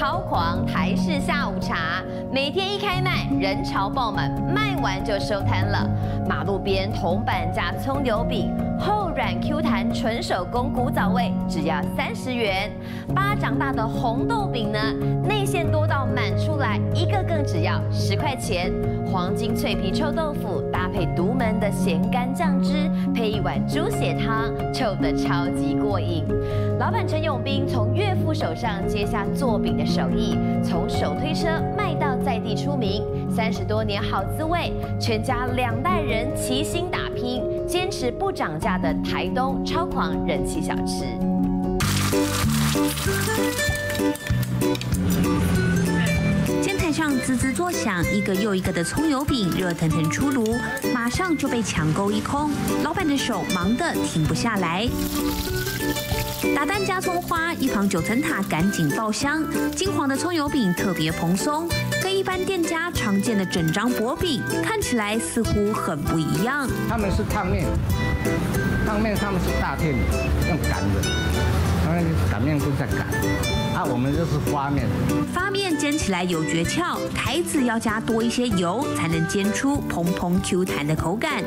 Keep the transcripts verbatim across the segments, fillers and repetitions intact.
超狂台式下午茶，每天一开卖，人潮爆满，卖完就收摊了。马路边铜板价葱油饼，厚软 Q 弹，纯手工古早味，只要三十元。巴掌大的红豆饼呢，内馅多到满出来，一个更只要十块钱。黄金脆皮臭豆腐搭配独门的咸干酱汁，配一碗猪血汤，臭得超级过瘾。老板陈永斌从岳父手上接下做饼的手艺，从手推车卖到在地出名，三十多年好滋味，全家两代人齐心打拼，坚持不涨价的台东超狂人气小吃。 煎台上滋滋作响，一个又一个的葱油饼热腾腾出炉，马上就被抢购一空。老板的手忙得停不下来。打蛋加葱花，一旁九层塔赶紧爆香，金黄的葱油饼特别蓬松，跟一般店家常见的整张薄饼看起来似乎很不一样。 他们是烫面，烫面他们是大片用擀的，他们擀面棍在擀，啊，我们就是发面。 发面煎起来有诀窍，台子要加多一些油，才能煎出蓬蓬 Q 弹的口感。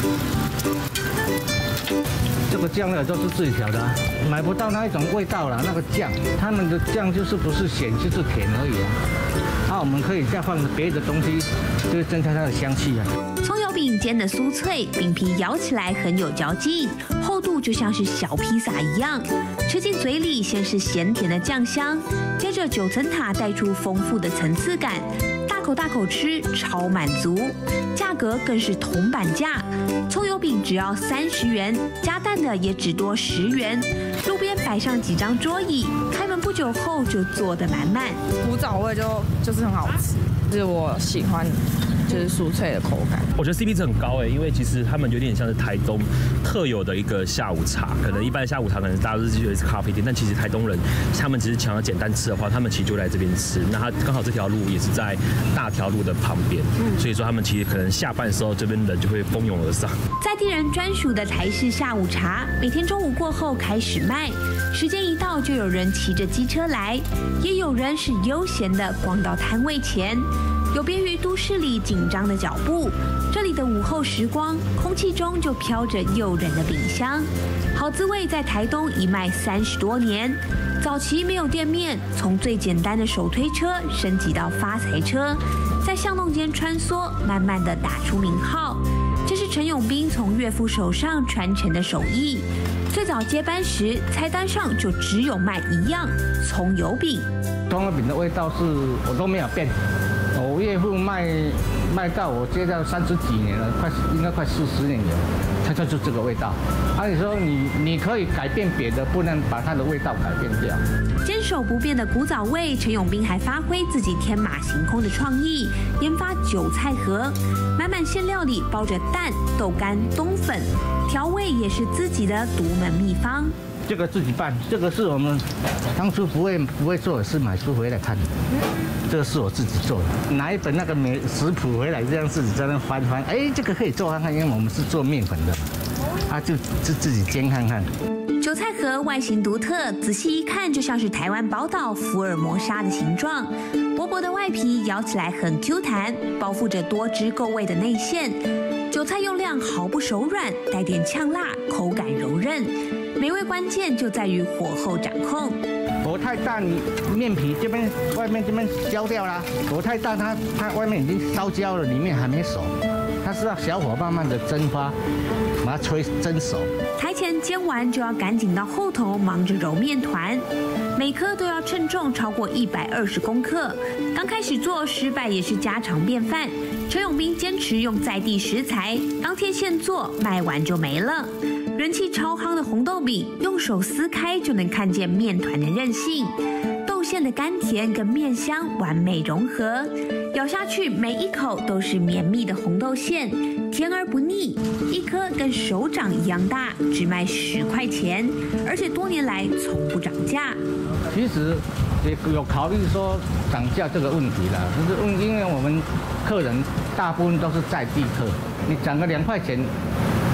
这个酱料都是自己调的、啊，买不到那一种味道了。那个酱，他们的酱就是不是咸就是甜而已啊。那、啊、我们可以再放别的东西，就是增加它的香气啊。 葱油饼煎得酥脆，饼皮咬起来很有嚼劲，厚度就像是小披萨一样。吃进嘴里，先是咸甜的酱香，接着九层塔带出丰富的层次感。大口大口吃，超满足，价格更是铜板价，葱油饼只要三十元，加蛋的也只多十元。路边摆上几张桌椅，开门不久后就坐得满满。 古早味就就是很好吃，就是我喜欢，就是酥脆的口感。 我觉得 C P 值很高哎，因为其实他们有点像是台东特有的一个下午茶，可能一般的下午茶可能大家都是觉得是咖啡店，但其实台东人他们只是想要简单吃的话，他们其实就来这边吃。那他刚好这条路也是在大条路的旁边，所以说他们其实可能下班的时候这边人就会蜂拥而上。 在地人专属的台式下午茶，每天中午过后开始卖，时间一到就有人骑着机车来，也有人是悠闲的逛到摊位前。有别于都市里紧张的脚步，这里的午后时光，空气中就飘着诱人的饼香。好滋味在台东已卖三十多年，早期没有店面，从最简单的手推车升级到发财车，在巷弄间穿梭，慢慢的打出名号。这是陈永斌从岳父手上传承的手艺。最早接班时，菜单上就只有卖一样葱油饼。 葱油饼的味道是我都没有变。我岳父卖卖到我接到三十几年了，快应该快四十年有，它就是这个味道。按理说你你可以改变别的，不能把它的味道改变掉。 坚守不变的古早味，陈永斌还发挥自己天马行空的创意，研发韭菜盒，满满馅料里包着蛋、豆干、冬粉，调味也是自己的独门秘方。 这个自己办，这个是我们当初不会不会做，是买书回来看的。这个是我自己做的，拿一本那个美食谱回来，这样自己在那翻翻，哎，这个可以做看看，因为我们是做面粉的，啊，就就自己煎看看。 韭菜盒外形独特，仔细一看就像是台湾宝岛福尔摩沙的形状，薄薄的外皮咬起来很 Q 弹，包覆着多汁够味的内馅，韭菜用量毫不手软，带点呛辣，口感柔韧。美味关键就在于火候掌控。 火太大，你面皮这边、外面这边焦掉啦。火太大，它它外面已经烧焦了，里面还没熟。它是要小火慢慢的蒸发，把它吹蒸熟。 台前煎完就要赶紧到后头忙着揉面团，每颗都要称重超过一百二十公克。刚开始做失败也是家常便饭。陈永斌坚持用在地食材，当天现做，卖完就没了。人气超夯的红豆饼，用手撕开就能看见面团的韧性，豆馅的甘甜跟面香完美融合，咬下去每一口都是绵密的红豆馅，甜而不腻，一颗跟手掌一样大，只卖十块钱，而且多年来从不涨价。 其实也有考虑说涨价这个问题啦，就是因为我们客人大部分都是在地客，你涨个两块钱。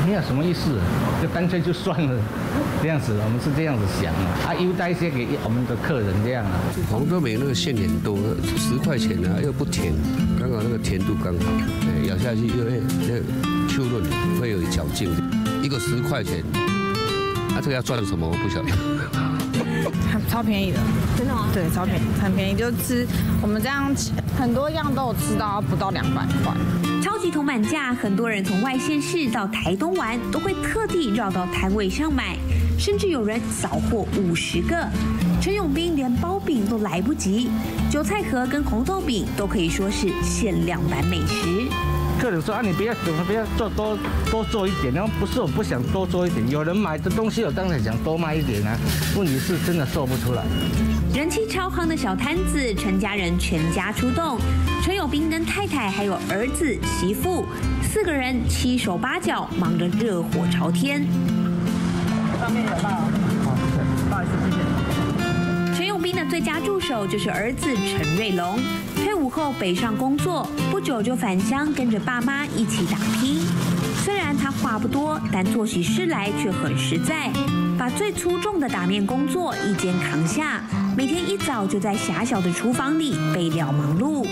没有什么意思，就干脆就算了，这样子，我们是这样子想的，啊，优待一些给我们的客人这样啊。 红豆饼那个馅很多，十块钱啊，又不甜，刚好那个甜度刚好，哎，咬下去又会那个 Q 润，会有嚼劲。一个十块钱，啊，这个要赚什么我不晓得。 超便宜的， 真的吗？ 对，超便宜，很便宜，就吃我们这样很多样都有吃到不到两百块。 超级铜板价，很多人从外县市到台东玩，都会特地绕到摊位上买，甚至有人扫货五十个。陈永斌连包饼都来不及，韭菜盒跟红豆饼都可以说是限量版美食。 客人说啊，你不要怎么不要做多多做一点，然后不是我不想多做一点，有人买的东西我当然想多卖一点啊，问题是真的做不出来。 人气超夯的小摊子，陈家人全家出动，陈永斌跟太太还有儿子媳妇四个人七手八脚，忙得热火朝天。 上面有到，好，不好意思，谢谢。 陈永斌的最佳助手就是儿子陈瑞龙，退伍后北上工作，不久就返乡跟着爸妈一起打拼。虽然他话不多，但做起事来却很实在，把最粗重的打面工作一肩扛下，每天一早就在狭小的厨房里备料忙碌。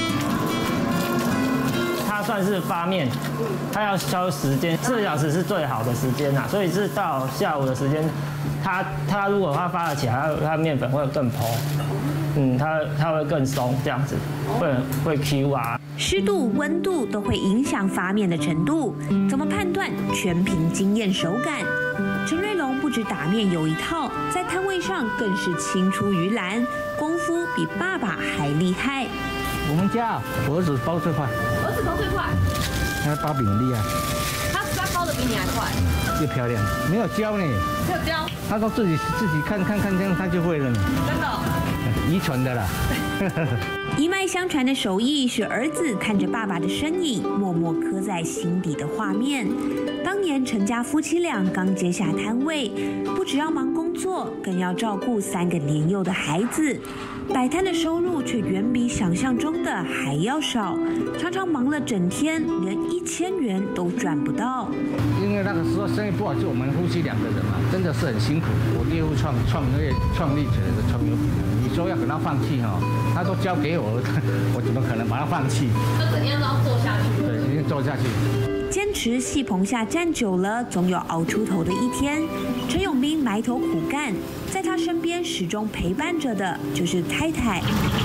它算是发面，它要消时间，四个小时是最好的时间呐，所以是到下午的时间。它它如果它发了起来，它它面粉会更蓬，嗯，它它会更松，这样子会会 Q 啊。 湿度、温度都会影响发面的程度，怎么判断？全凭经验手感。陈瑞龙不止打面有一套，在摊位上更是青出于蓝，功夫比爸爸还厉害。 我们家我儿子包最快， 儿子包最快， 他包饼很厉害， 他他包的比你还快， 又漂亮，没有教呢， 没有教， 他都自己自己看看看这样他就会了呢， 真的、哦， 遗传的啦。 一脉相传的手艺是儿子看着爸爸的身影，默默刻在心底的画面。当年陈家夫妻俩刚接下摊位，不只要忙工作，更要照顾三个年幼的孩子，摆摊的收入却远比想象中的还要少，常常忙了整天，连一千元都赚不到。 因为那个时候生意不好，就我们夫妻两个人嘛，真的是很辛苦。我业务创创业创立起来的葱油饼，你说要给他放弃哈，他都交给我，我怎么可能把他放弃？ 就怎样都要做下去。 对，一定做下去。 坚持戏棚下站久了，总有熬出头的一天。陈永斌埋头苦干，在他身边始终陪伴着的就是太太。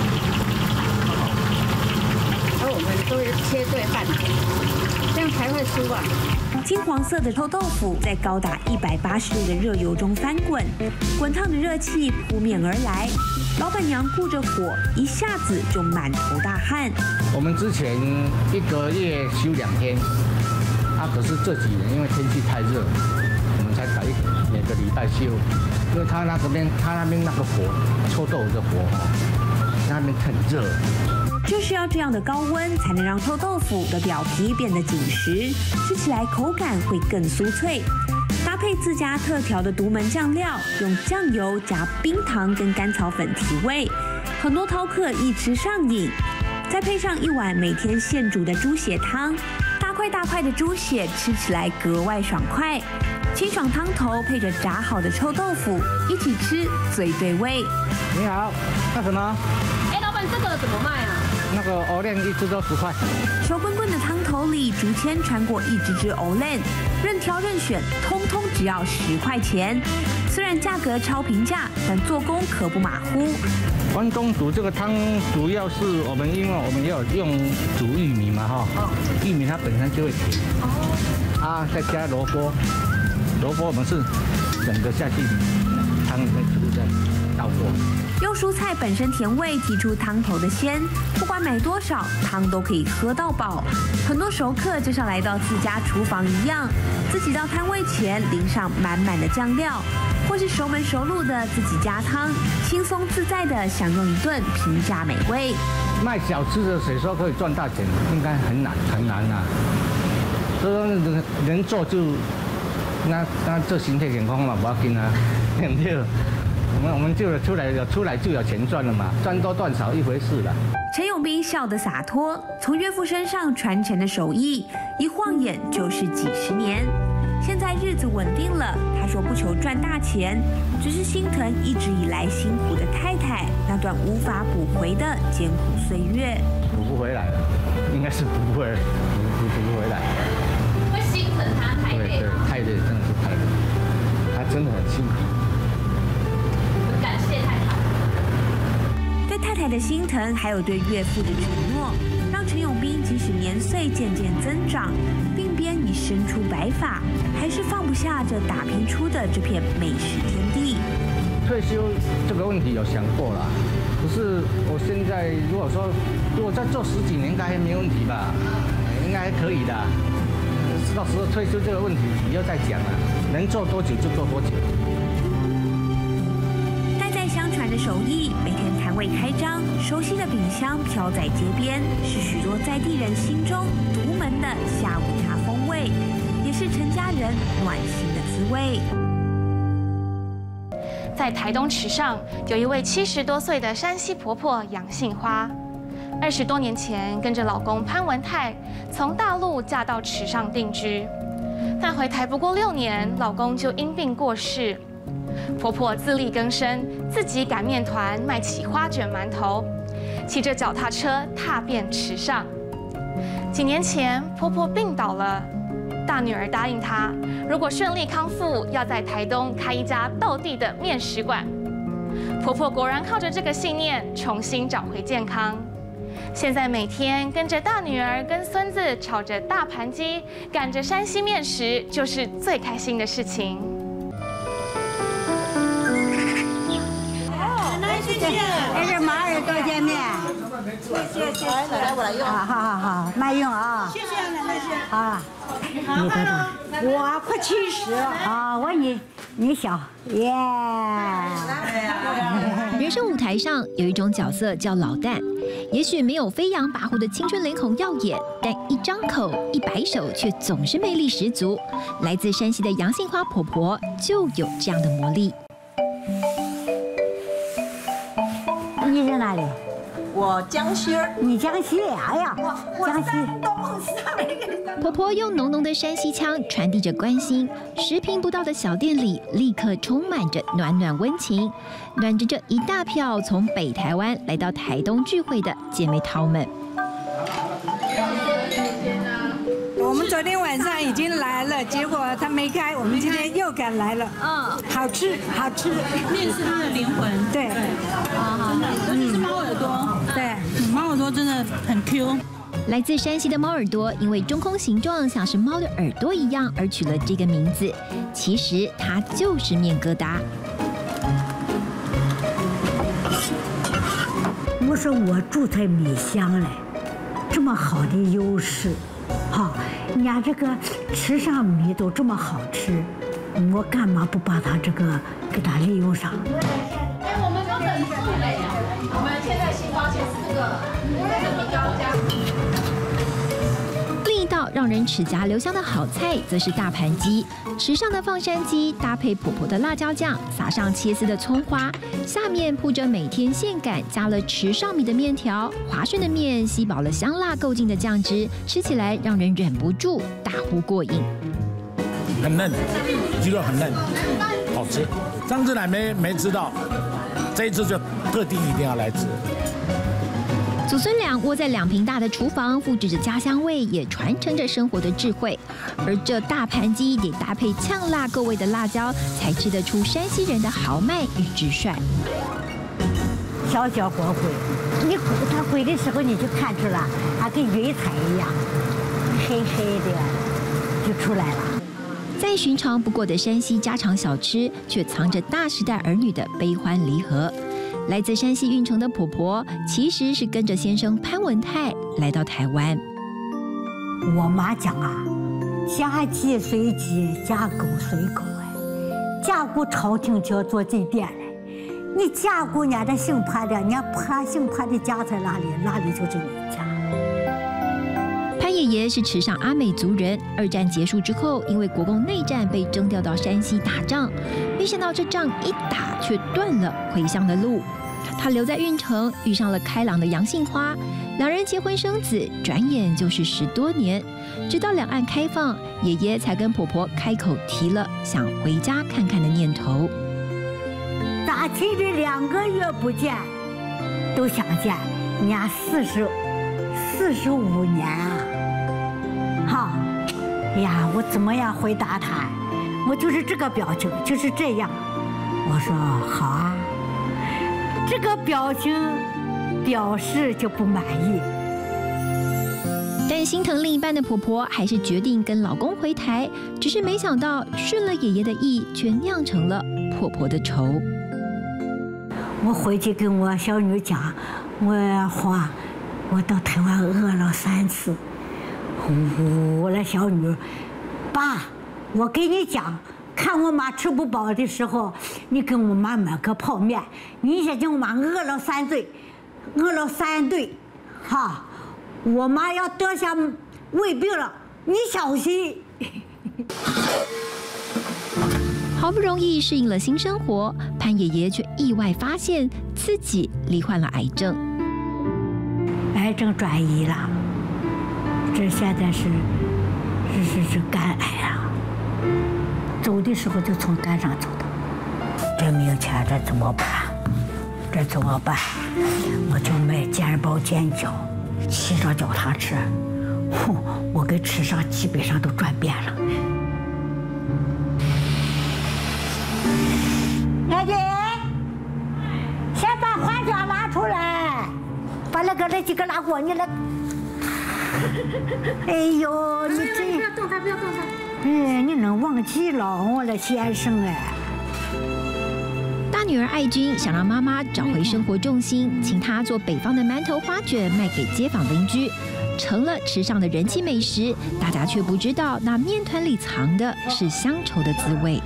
而我们都是切对半，这样才会出啊。 金黄色的臭豆腐在高达一百八十度的热油中翻滚，滚烫的热气扑面而来。老板娘顾着火，一下子就满头大汗。 我们之前一个月休两天，啊，可是这几年因为天气太热，我们才改每个礼拜休，因为他那边他那边那个火，臭豆腐的火哦，那边很热。 就是要这样的高温，才能让臭豆腐的表皮变得紧实，吃起来口感会更酥脆。搭配自家特调的独门酱料，用酱油加冰糖跟甘草粉提味，很多饕客一吃上瘾。再配上一碗每天现煮的猪血汤，大块大块的猪血吃起来格外爽快。清爽汤头配着炸好的臭豆腐，一起吃最对味。 你好，那什么？ 哎，老板，这个怎么卖啊？ 那个藕链一只都十块。 熟滚滚的汤头里，竹签穿过一只只藕链，任挑任选，通通只要十块钱。虽然价格超平价，但做工可不马虎。 关东煮这个汤主要是我们，因为我们要用煮玉米嘛哈，玉米它本身就会甜，啊，再加萝卜，萝卜我们是整个下去汤里面煮的，倒过。 用蔬菜本身甜味提出汤头的鲜，不管买多少，汤都可以喝到饱。很多熟客就像来到自家厨房一样，自己到摊位前淋上满满的酱料，或是熟门熟路的自己加汤，轻松自在的享用一顿平价美味。 卖小吃的谁说可以赚大钱？应该很难很难啊。所以说能做就那那这心态健康嘛，不要紧啊，对不对？我们我们就出来有出来就有钱赚了嘛，赚多赚少一回事了。 陈永斌笑得洒脱，从岳父身上传承的手艺，一晃眼就是几十年。 现在日子稳定了，他说不求赚大钱，只是心疼一直以来辛苦的太太那段无法补回的艰苦岁月。 补不回来了，应该是补不回来，补补补不回来。 会心疼他太累了。 太累，真的是太累，他真的很辛苦。 感谢太太。 对太太的心疼，还有对岳父的承诺，让陈永彬即使年岁渐渐增长，鬓边已生出白发，还是放不下这打拼出的这片美食天地。 退休这个问题有想过啦，可是我现在如果说如果再做十几年，应该还没问题吧？应该还可以的。到时候退休这个问题以后再讲了，能做多久就做多久。 代代相传的手艺，每天摊位开张，熟悉的饼香飘在街边，是许多在地人心中独门的下午茶风味，也是陈家人暖心的滋味。 在台东池上，有一位七十多岁的山西婆婆杨杏花。二十多年前，跟着老公潘文泰从大陆嫁到池上定居，但回台不过六年，老公就因病过世。婆婆自力更生，自己擀面团，卖起花卷馒头，骑着脚踏车踏遍池上。几年前，婆婆病倒了，大女儿答应她，如果顺利康复，要在台东开一家道地的面食馆。婆婆果然靠着这个信念，重新找回健康。现在每天跟着大女儿跟孙子炒着大盘鸡，赶着山西面食，就是最开心的事情。 奶奶谢谢，这是马耳朵煎面，谢谢谢谢，奶奶我来用，好好好，慢用啊，谢谢奶奶谢，啊，你多大？我快七十啊，我你你小耶。 人生舞台上有一种角色叫老旦。也许没有飞扬跋扈的青春脸孔耀眼，但一张口一摆手却总是魅力十足。来自山西的杨杏花婆婆就有这样的魔力。 你在哪里？ 我江西儿。 你江西？哎呀，江西。 婆婆用浓浓的山西腔传递着关心，十平不到的小店里立刻充满着暖暖温情，暖着这一大票从北台湾来到台东聚会的姐妹淘们。 我们昨天晚上已经来了，结果他没开，我们今天又赶来了。嗯，好吃，好吃。 面是它的灵魂。 对， 真的，尤其是猫耳朵。 对， 猫耳朵真的很 Q。 来自山西的猫耳朵，因为中空形状像是猫的耳朵一样，而取了这个名字。其实它就是面疙瘩。 我说我住在米乡嘞，这么好的优势，哈，人家这个池上米都这么好吃，我干嘛不把它这个给它利用上？ 哎，我们根本不累啊！我们现在新花钱四个，这个米糕加。 另一道让人齿颊留香的好菜，则是大盘鸡。池上的放山鸡搭配婆婆的辣椒酱，撒上切丝的葱花，下面铺着每天现擀加了池上米的面条，滑顺的面吸饱了香辣够劲的酱汁，吃起来让人忍不住大呼过瘾。 很嫩，鸡肉很嫩，好吃。上次来没没吃到，这一次就特地一定要来吃。 祖孙俩窝在两坪大的厨房，复制着家乡味，也传承着生活的智慧。而这大盘鸡得搭配呛辣够味的辣椒，才吃得出山西人的豪迈与直率。 小小火煨，你它煨的时候你就看出了，它跟云彩一样，黑黑的就出来了。 再寻常不过的山西家常小吃，却藏着大时代儿女的悲欢离合。来自山西运城的婆婆，其实是跟着先生潘文泰来到台湾。 我妈讲啊，嫁鸡随鸡，嫁狗随狗哎，嫁过朝廷就要做祭奠嘞。你嫁过人家的姓潘的，人家潘姓潘的家在哪里，哪里就是你家。 潘爷爷是池上阿美族人，二战结束之后，因为国共内战被征调到山西打仗，没想到这仗一打却断了回乡的路。 他留在运城，遇上了开朗的杨杏花，两人结婚生子，转眼就是十多年。直到两岸开放，爷爷才跟婆婆开口提了想回家看看的念头。 大亲这两个月不见，都想见，人家四十四十五年啊！哈，哎呀，我怎么样回答他？我就是这个表情，就是这样。我说好啊，这个表情表示就不满意。 但心疼另一半的婆婆还是决定跟老公回台，只是没想到顺了爷爷的意，却酿成了婆婆的愁。 我回去跟我小女讲，我话我到台湾饿了三次。我的小女，爸，我给你讲，看我妈吃不饱的时候，你给我妈买个泡面。你先叫我妈饿了三顿，饿了三顿，哈。我妈要得下胃病了，你小心。 好不容易适应了新生活，潘爷爷却意外发现自己罹患了癌症。 癌症转移了，这现在是是是是肝癌啊。走的时候就从肝上走的，这明天这怎么办？这怎么办？我就买煎包煎饺。骑着脚踏车，呼，我跟池上基本上都转遍了。爱姐，先把花卷拿出来，把那个那几个拿过你来。哎呦，你这不要动它，不要动它。哎，你能忘记了我的先生哎。 大女儿爱君想让妈妈找回生活重心，请她做北方的馒头花卷卖给街坊邻居，成了池上的人气美食。大家却不知道那面团里藏的是乡愁的滋味。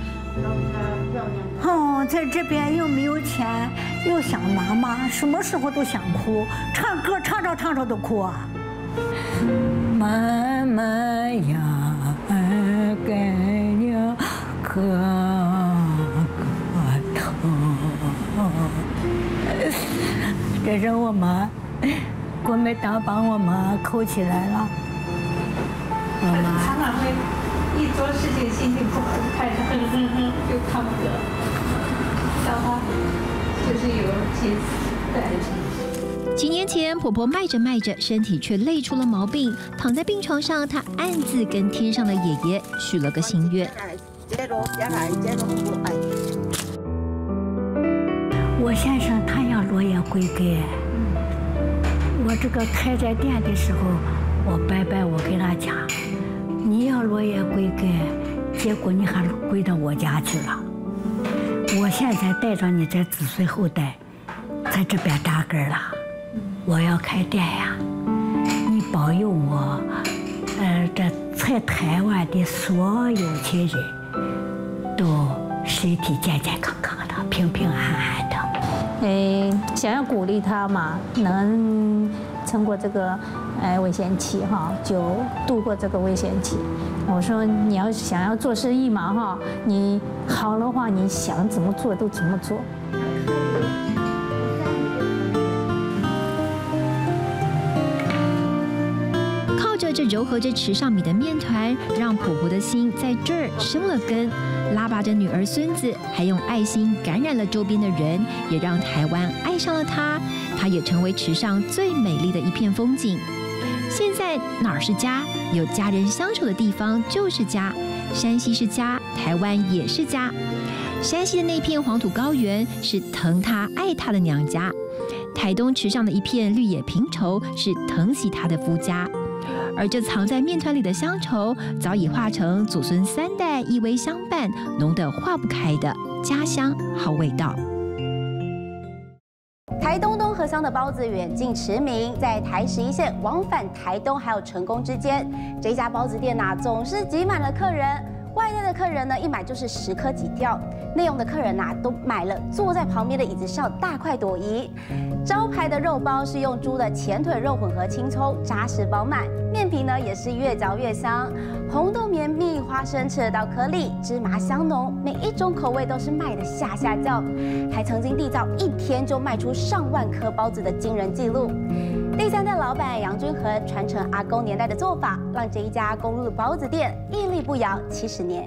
哦，在这边又没有钱，又想妈妈，什么时候都想哭，唱歌唱着唱着都哭啊。妈妈呀，给你喝。这是我妈，国美党把我妈扣起来了。我妈常常会一做事情心情不好，开始哼哼哼就唱歌，然后就是有心带着心。 几年前，婆婆卖着卖着，身体却累出了毛病，躺在病床上，她暗自跟天上的爷爷许了个心愿。 我先生他要落叶归根。我这个开斋店的时候，我拜拜，我跟他讲，你要落叶归根，结果你还归到我家去了。我现在带着你这子孙后代，在这边扎根了。我要开店呀，你保佑我，呃，这在台湾的所有亲人都身体健健康康的，平平安安的。 诶，想要鼓励他嘛，能撑过这个呃危险期哈，就度过这个危险期。我说你要想要做生意嘛哈，你好的话，你想怎么做都怎么做。 靠着这揉合着池上米的面团，让婆婆的心在这儿生了根。拉拔着女儿孙子，还用爱心感染了周边的人，也让台湾爱上了她。她也成为池上最美丽的一片风景。现在哪儿是家？有家人相处的地方就是家。山西是家，台湾也是家。山西的那片黄土高原是疼她爱她的娘家，台东池上的一片绿野平畴是疼惜她的夫家。而这藏在面团里的乡愁，早已化成祖孙三代依偎相伴，浓得化不开的家乡好味道。 台东东河乡的包子远近驰名，在台十一线往返台东还有成功之间，这家包子店呐、啊、总是挤满了客人。 外带的客人呢，一买就是十颗起跳；内用的客人呐、啊，都买了，坐在旁边的椅子上大快朵颐。招牌的肉包是用猪的前腿肉混合青葱，扎实饱满，面皮呢也是越嚼越香。红豆绵密，花生吃得到颗粒，芝麻香浓，每一种口味都是卖得下下叫，还曾经缔造一天就卖出上万颗包子的惊人纪录。第三代老板杨君和传承阿公年代的做法，让这一家公路包子店屹立不摇七十年。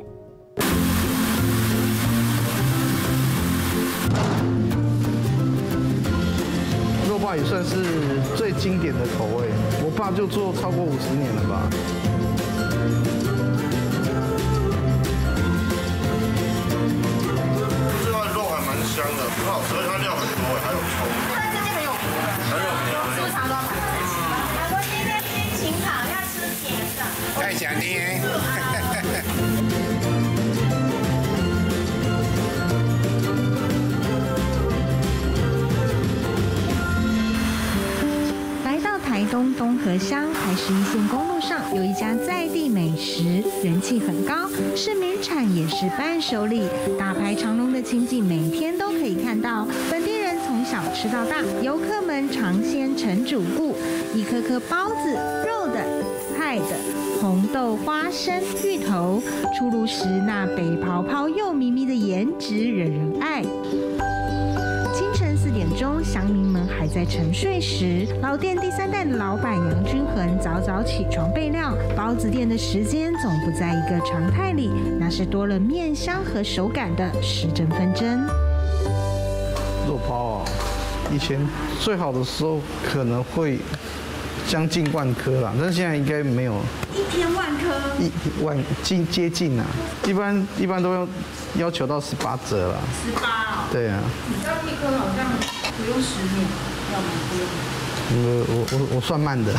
肉包也算是最经典的口味，我爸就做超过五十年了吧。 这块肉还蛮香的，很好吃，它料很多，还有葱。这边很有名的，很有名。素肠都很好吃。老公今天心情好，要吃甜的。太想听。 台东东河乡台十一线公路上有一家在地美食，人气很高，是名产也是伴手礼。大排长龙的情景每天都可以看到，本地人从小吃到大，游客们尝鲜成主顾。一颗颗包子，肉的、菜的，红豆、花生、芋头，出炉时那北泡泡又咪咪的颜值惹人爱。清晨四点钟，乡民们还在沉睡时，老店第三代的老板杨君恒早早起床备料。包子店的时间总不在一个常态里，那是多了面香和手感的时针分针。 肉包啊，以前最好的时候可能会将近万颗啦，但是现在应该没有。 一天万颗？ 一万近接近啊，一般一般都要要求到十八折了。 十八哦。 对啊。 你知道一颗好像不用十年，要蛮多的。 呃，我我我算慢的。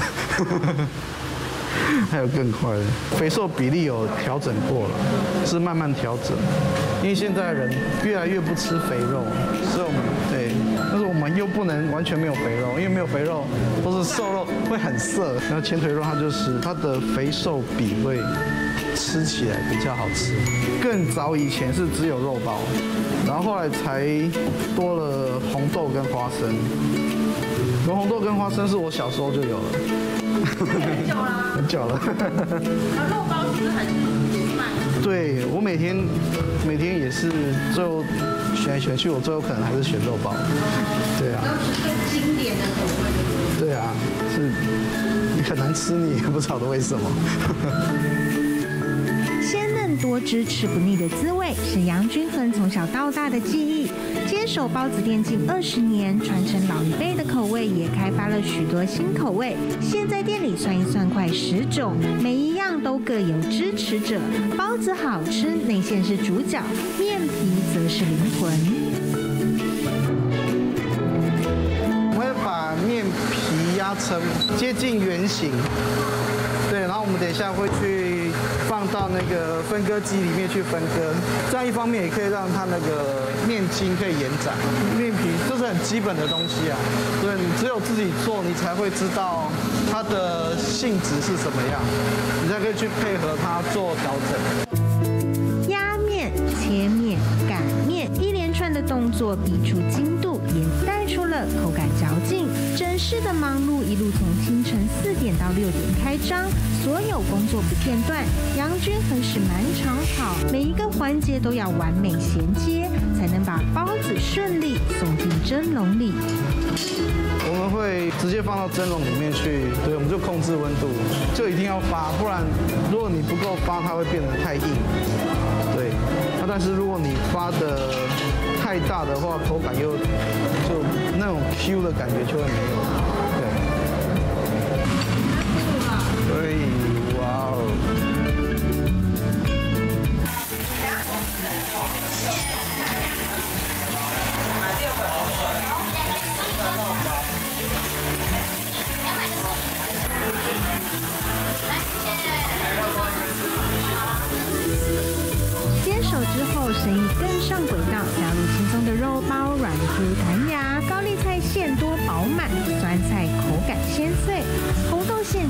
还有更快的，肥瘦比例有调整过了，是慢慢调整。因为现在人越来越不吃肥肉，所以我们对，但是我们又不能完全没有肥肉，因为没有肥肉都是瘦肉，会很涩。然后前腿肉它就是它的肥瘦比会吃起来比较好吃。更早以前是只有肉包，然后后来才多了红豆跟花生。有红豆跟花生是我小时候就有了。很久了，很久了。 那肉包是不是很慢？ 对，我每天每天也是最后选来选去，我最后可能还是选肉包。对啊。都是最经典的口味。对啊，是你很难吃腻，不晓得为什么。 鲜嫩多汁、吃不腻的滋味，是杨君恒从小到大的记忆。接手包子店近二十年，传承老一辈的口味，也开发了许多新口味。现在店里算一算，快十种，每一样都各有支持者。包子好吃，内馅是主角，面皮则是灵魂。 我会把面皮压成接近圆形。对，然后我们等一下会去放到那个分割机里面去分割，这样一方面也可以让它那个面筋可以延展。面皮这是很基本的东西啊，对，你只有自己做，你才会知道它的性质是什么样，你才可以去配合它做调整。 压面、切面、擀面，一连串的动作比出精度，也带出了口感嚼劲。整市的忙碌一路从清晨四点到六点开张，所有工作不间断。杨君恒是满场跑，每一个环节都要完美衔接，才能把包子顺利送进蒸笼里。 我们会直接放到蒸笼里面去，对，我们就控制温度，就一定要发，不然如果你不够发，它会变得太硬。对，那但是如果你发的太大的话，口感又就那种 Q 的感觉就会没有。对，所以哇哦。 接手之后，生意更上轨道，加入轻松的肉包，软 Q 弹牙，高丽菜馅多饱满，酸菜口感鲜脆，红豆馅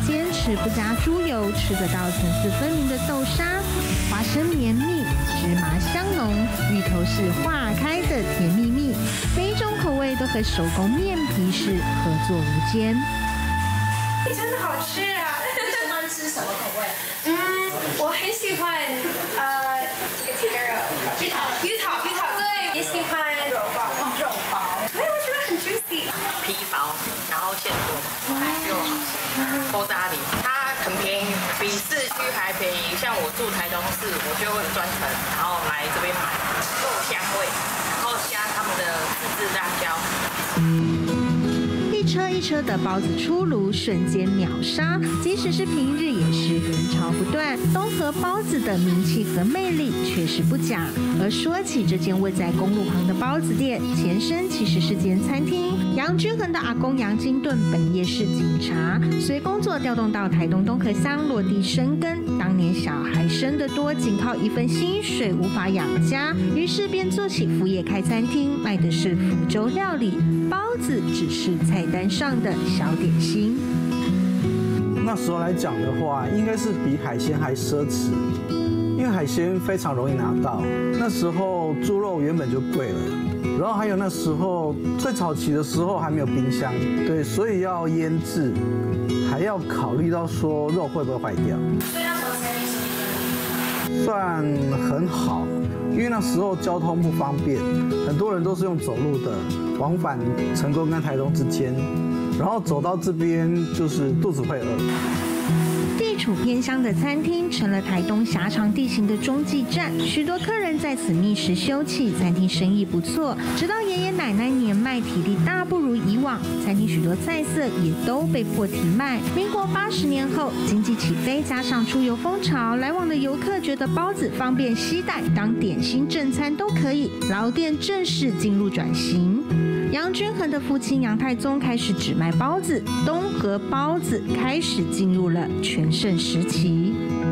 坚持不加猪油，吃得到层次分明的豆沙，花生绵密，芝麻香浓，芋头是化开的甜蜜蜜，每一种口味都和手工面皮是合作无间。 真的好吃啊！你喜欢吃什么口味？嗯，我很喜欢呃鱼头，鱼头，鱼头，对，也喜欢肉包，肉包，因为我觉得很 juicy。 皮薄，然后现做，又好吃，勾咖喱，它很便宜，比市区还便宜。像我住台东市，我就会专程然后来这边买，够香味，然后加他们的自制辣椒。 一车一车的包子出炉，瞬间秒杀，即使是平日也是人潮不断。东河包子的名气和魅力确实不假。而说起这间位在公路旁的包子店，前身其实是间餐厅。杨均衡的阿公杨金盾本业是警察，随工作调动到台东东河乡落地生根。当年小孩生得多，仅靠一份薪水无法养家，于是便做起副业开餐厅，卖的是福州料理，包子只是菜单上的小点心。 那时候来讲的话，应该是比海鲜还奢侈，因为海鲜非常容易拿到。那时候猪肉原本就贵了，然后还有那时候最早期的时候还没有冰箱，对，所以要腌制，还要考虑到说肉会不会坏掉。 所以那时候生意算很好，因为那时候交通不方便，很多人都是用走路的，往返成功跟台东之间，然后走到这边就是肚子会饿。 地处偏乡的餐厅成了台东狭长地形的中继站，许多客人在此觅食休憩，餐厅生意不错。直到爷爷奶奶年迈，体力大不如以往，餐厅许多菜色也都被迫停卖。民国八十年后，经济起飞，加上出游风潮，来往的游客觉得包子方便携带，当点心正餐都可以，老店正式进入转型。杨均衡的父亲杨太宗开始只卖包子，东河包子开始进入了全盛时期。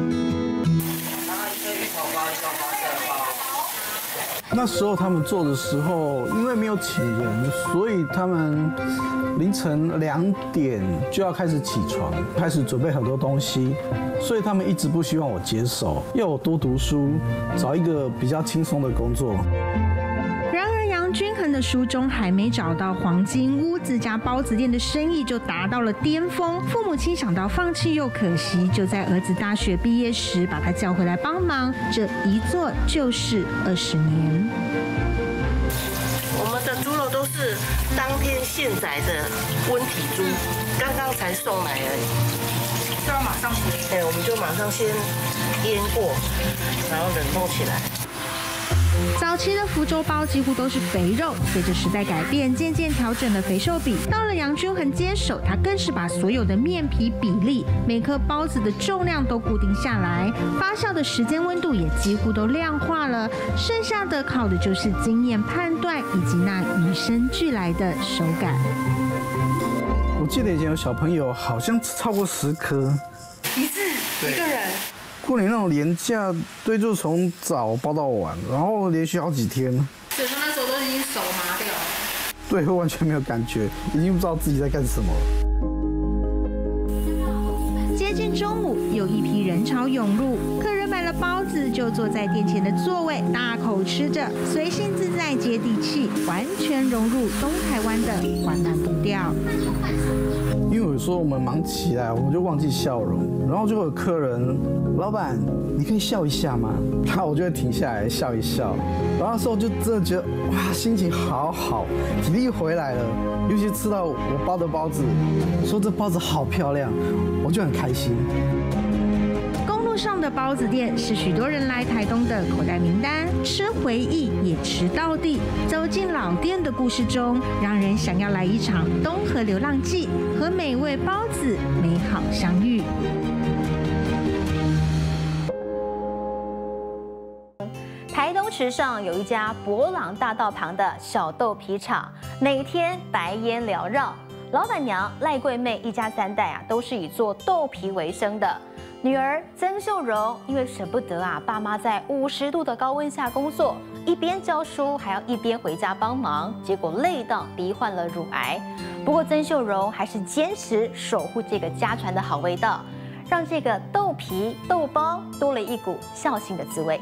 那时候他们做的时候，因为没有请人，所以他们凌晨两点就要开始起床，开始准备很多东西，所以他们一直不希望我接手，要我多读书，找一个比较轻松的工作。 然而，杨均衡的书中还没找到黄金屋，自家包子店的生意就达到了巅峰。父母亲想到放弃又可惜，就在儿子大学毕业时把他叫回来帮忙。这一做就是二十年。 我们的猪肉都是当天现宰的温体猪，刚刚才送来而已，就要马上切。对，我们就马上先腌过，然后冷冻起来。 早期的福州包几乎都是肥肉，随着时代改变，渐渐调整了肥瘦比。到了杨均衡接手，他更是把所有的面皮比例、每颗包子的重量都固定下来，发酵的时间、温度也几乎都量化了，剩下的靠的就是经验判断以及那与生俱来的手感。 我记得以前有小朋友好像吃超过十颗， 一次一个人。 过年那种连假，对，就从早包到晚，然后连续好几天。 所以说那时候都已经手麻掉了。 对，会完全没有感觉，已经不知道自己在干什么了。 接近中午，有一批人潮涌入，客人买了包子就坐在店前的座位，大口吃着，随性自在、接地气，完全融入东台湾的缓慢步调。 因为有时候我们忙起来，我们就忘记笑容，然后就会有客人，老板，你可以笑一下吗？然后我就会停下来笑一笑，然后那时候就真的觉得哇，心情好好，体力回来了。尤其吃到我包的包子，说这包子好漂亮，我就很开心。 公路上的包子店是许多人来台东的口袋名单，吃回忆也吃到底。走进老店的故事中，让人想要来一场东河流浪记，和美味包子美好相遇。 台东池上有一家博朗大道旁的小豆皮厂，每天白烟缭绕。老板娘赖桂妹一家三代啊，都是以做豆皮为生的。女儿曾秀荣因为舍不得啊爸妈在五十度的高温下工作，一边教书还要一边回家帮忙，结果累到罹患了乳癌。 不过曾秀荣还是坚持守护这个家传的好味道，让这个豆皮豆包多了一股孝心的滋味。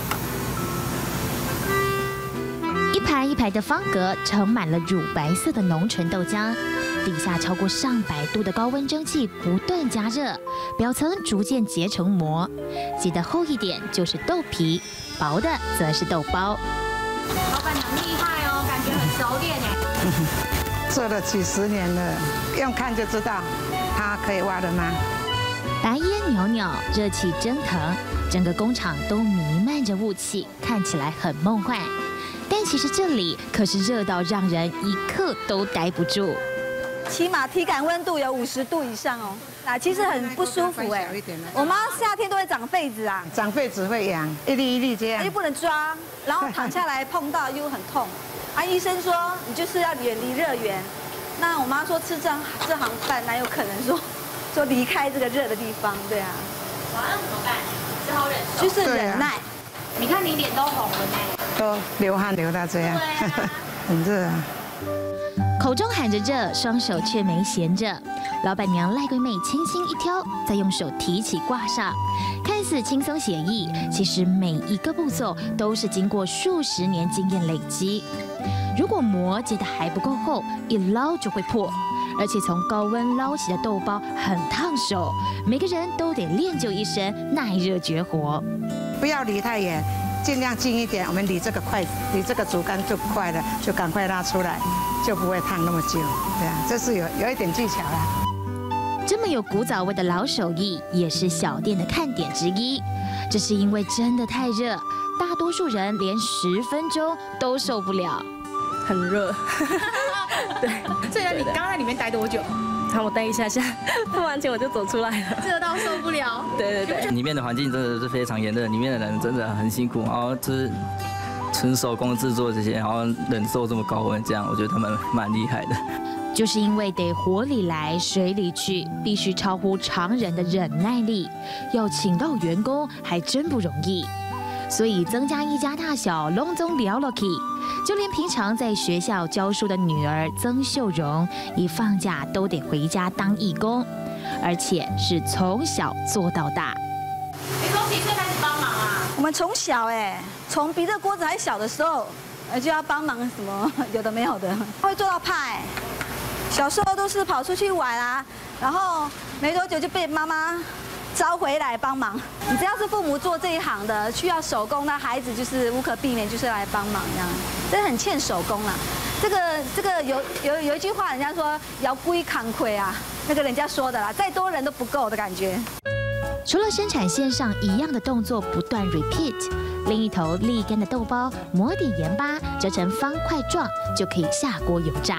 一排一排的方格盛满了乳白色的浓醇豆浆，底下超过上百度的高温蒸汽不断加热，表层逐渐结成膜。挤得厚一点就是豆皮，薄的则是豆包。 老板娘厉害哦，感觉很熟练哎。 做了几十年了，用看就知道，它可以挖了吗？ 白烟袅袅，热气蒸腾，整个工厂都弥漫着雾气，看起来很梦幻。但其实这里可是热到让人一刻都待不住， 起码体感温度有五十度以上哦，啊，其实很不舒服哎。我妈夏天都会长痱子啊， 长痱子会痒，一粒一粒这样， 又不能抓，然后躺下来碰到又很痛。啊，医生说你就是要远离热源。那我妈说吃这这行饭哪有可能说说离开这个热的地方？对啊。哇，那怎么办？只好忍受。就是忍耐。你看你脸都红了呢。 都流汗流到这样，很热啊。 口中喊着热，双手却没闲着。老板娘赖桂妹轻轻一挑，再用手提起挂上，看似轻松写意，其实每一个步骤都是经过数十年经验累积。如果膜结得还不够厚，一捞就会破。而且从高温捞起的豆包很烫手，每个人都得练就一身耐热绝活。 不要离太远。尽量近一点，我们离这个快，离这个竹竿就快了，就赶快拉出来，就不会烫那么久。对啊，这是有有一点技巧啦。 这么有古早味的老手艺，也是小店的看点之一。这是因为真的太热，大多数人连十分钟都受不了。 很热。对。 所以你刚刚在里面待多久？ 让我待一下下，付完钱我就走出来了。 热到受不了。 对对对， 里面的环境真的是非常炎热，里面的人真的很辛苦，然后就是纯手工制作这些，然后忍受这么高温，这样我觉得他们蛮厉害的。 就是因为得火里来水里去，必须超乎常人的忍耐力，要请到员工还真不容易。所以曾家一家大小隆中聊了起，就连平常在学校教书的女儿曾秀荣，一放假都得回家当义工，而且是从小做到大。 你从几岁开始帮忙啊？我们从小哎，从比这锅子还小的时候，呃就要帮忙什么有的没有的，会做到派。小时候都是跑出去玩啊，然后没多久就被妈妈招回来帮忙。你只要是父母做这一行的，需要手工，那孩子就是无可避免，就是来帮忙这样。真的很欠手工啦。这个这个有有有一句话，人家说要归扛亏啊，那个人家说的啦，再多人都不够的感觉。 除了生产线上一样的动作不断 repeat， 另一头沥干的豆包抹点盐巴，折成方块状，就可以下锅油炸。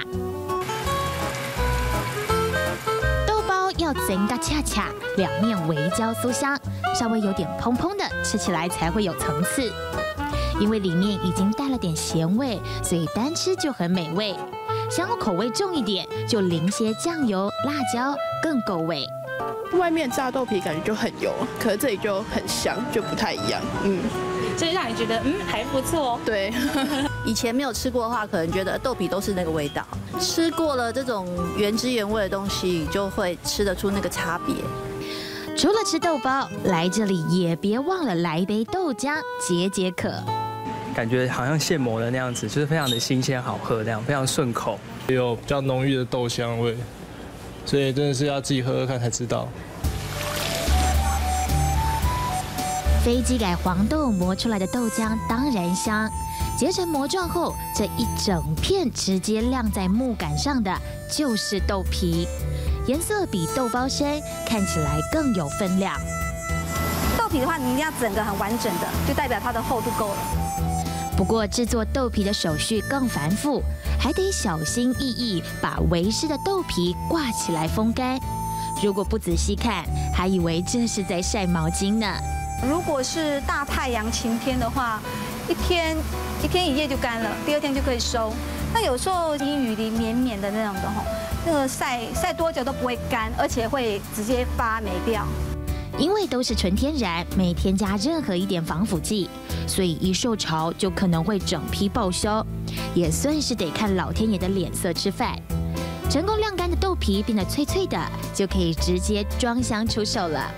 要整个恰恰，两面微焦酥香，稍微有点蓬蓬的，吃起来才会有层次。因为里面已经带了点咸味，所以单吃就很美味。想要口味重一点，就淋些酱油、辣椒，更够味。 外面炸豆皮感觉就很油，可是这里就很香，就不太一样。嗯， 所以让你觉得嗯还不错哦。 对。 以前没有吃过的话，可能觉得豆皮都是那个味道。吃过了这种原汁原味的东西，就会吃得出那个差别。 除了吃豆包，来这里也别忘了来一杯豆浆解解渴。 感觉好像现磨的那样子，就是非常的新鲜好喝，这样非常顺口， 有比较浓郁的豆香味，所以真的是要自己喝喝看才知道。 飞机改黄豆磨出来的豆浆当然香。结成膜状后，这一整片直接晾在木杆上的就是豆皮，颜色比豆包深，看起来更有分量。 豆皮的话，你一定要整个很完整的，就代表它的厚度够了。 不过制作豆皮的手续更繁复，还得小心翼翼把为师的豆皮挂起来风干。如果不仔细看，还以为这是在晒毛巾呢。 如果是大太阳晴天的话，一天一天一夜就干了，第二天就可以收。那有时候阴雨里绵绵的那种的吼，那个晒晒多久都不会干，而且会直接发霉掉。 因为都是纯天然，没添加任何一点防腐剂，所以一受潮就可能会整批报销，也算是得看老天爷的脸色吃饭。 成功晾干的豆皮变得脆脆的，就可以直接装箱出售了。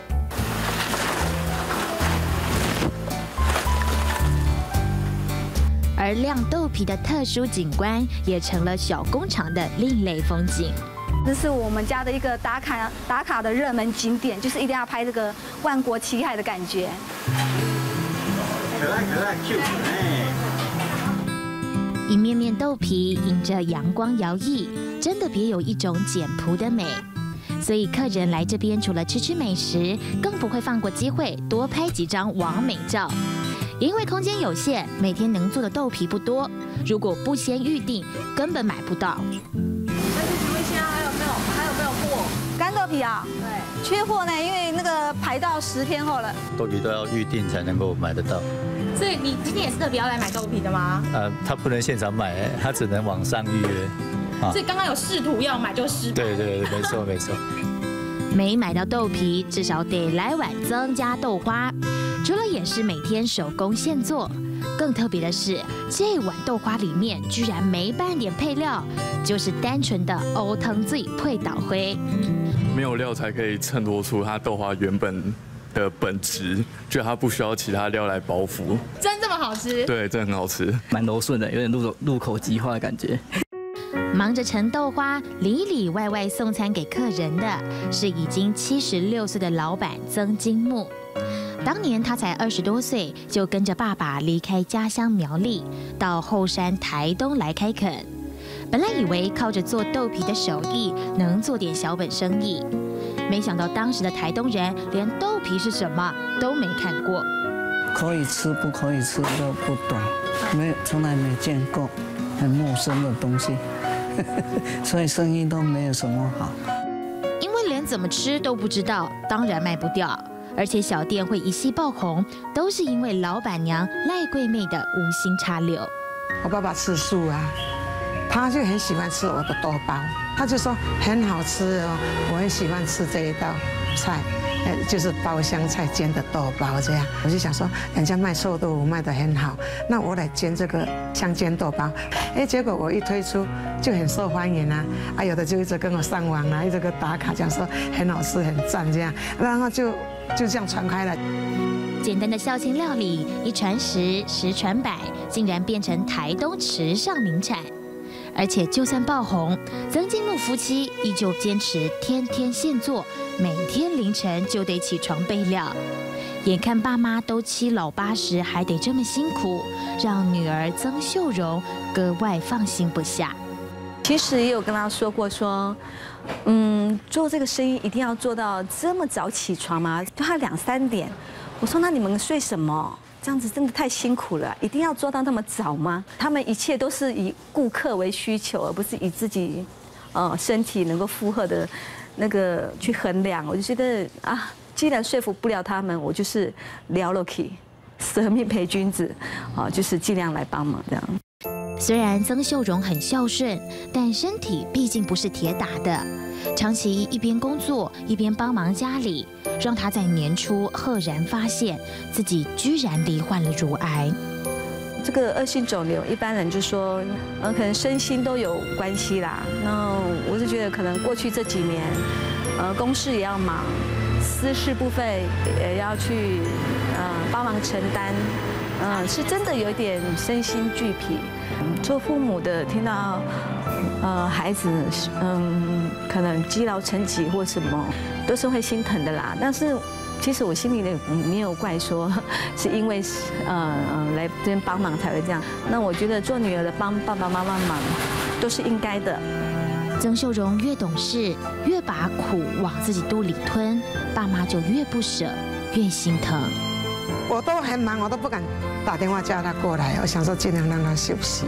而晾豆皮的特殊景观，也成了小工厂的另类风景。 这是我们家的一个打卡打卡的热门景点，就是一定要拍这个万国旗海的感觉。 可爱可爱 ，Q 哎！ 一面面豆皮迎着阳光摇曳，真的别有一种简朴的美。所以客人来这边，除了吃吃美食，更不会放过机会多拍几张完美照。也因为空间有限，每天能做的豆皮不多，如果不先预定，根本买不到。 但是请问现在还有没有还有没有货？干豆皮啊？对，缺货呢，因为那个排到十天后了。 豆皮都要预定才能够买得到。 所以你今天也是特别要来买豆皮的吗？ 呃，他不能现场买，他只能网上预约。 啊，所以刚刚有试图要买就失败。 对对对，没错没错。 没买到豆皮，至少得来碗增加豆花。除了也是每天手工现做，更特别的是，这碗豆花里面居然没半点配料，就是单纯的欧汤醉配倒灰。 没有料才可以衬托出它豆花原本的本质，就它不需要其他料来包覆。 真这么好吃？ 对，真的很好吃， 蛮柔顺的，有点入口入口即化的感觉。 忙着盛豆花，里里外外送餐给客人的是已经七十六岁的老板曾金木。当年他才二十多岁，就跟着爸爸离开家乡苗栗，到后山台东来开垦。本来以为靠着做豆皮的手艺能做点小本生意，没想到当时的台东人连豆皮是什么都没看过， 可以吃不可以吃都不懂，没从来没见过，很陌生的东西，所以生意都没有什么好。 因为连怎么吃都不知道，当然卖不掉。而且小店会一夕爆红，都是因为老板娘赖桂妹的无心插柳。 我爸爸吃素啊，他就很喜欢吃我的豆包，他就说很好吃哦，我很喜欢吃这一道菜，呃，就是包香菜煎的豆包这样。我就想说，人家卖臭豆腐卖得很好，那我来煎这个香煎豆包。哎，结果我一推出就很受欢迎啊，啊，有的就一直跟我上网啊，一直跟我打卡，讲说很好吃、很赞这样，然后就。就这样传开了。 简单的孝亲料理，一传十，十传百，竟然变成台东池上名产。而且就算爆红，曾金木夫妻依旧坚持天天现做，每天凌晨就得起床备料。眼看爸妈都七老八十，还得这么辛苦，让女儿曾秀荣格外放心不下。 其实也有跟他说过说。嗯，做这个生意一定要做到这么早起床吗？就他两三点，我说那你们睡什么？这样子真的太辛苦了，一定要做到那么早吗？他们一切都是以顾客为需求，而不是以自己，呃，身体能够负荷的，那个去衡量。我就觉得啊，既然说服不了他们，我就是聊了去，舍命陪君子，啊，就是尽量来帮忙这样。 虽然曾秀荣很孝顺，但身体毕竟不是铁打的，长期一边工作一边帮忙家里，让他在年初赫然发现自己居然罹患了乳癌。 这个恶性肿瘤，一般人就说，呃，可能身心都有关系啦。那我是觉得，可能过去这几年，呃，公事也要忙，私事部分也要去，呃，帮忙承担。嗯、呃，是真的有点身心俱疲。做父母的听到，呃，孩子嗯可能积劳成疾或什么，都是会心疼的啦。但是其实我心里没有怪说是因为呃呃来这边帮忙才会这样。那我觉得做女儿的帮爸爸妈妈忙都是应该的。 曾秀荣越懂事，越把苦往自己肚里吞，爸妈就越不舍，越心疼。 我都很忙，我都不敢打电话叫他过来。我想说尽量让他休息。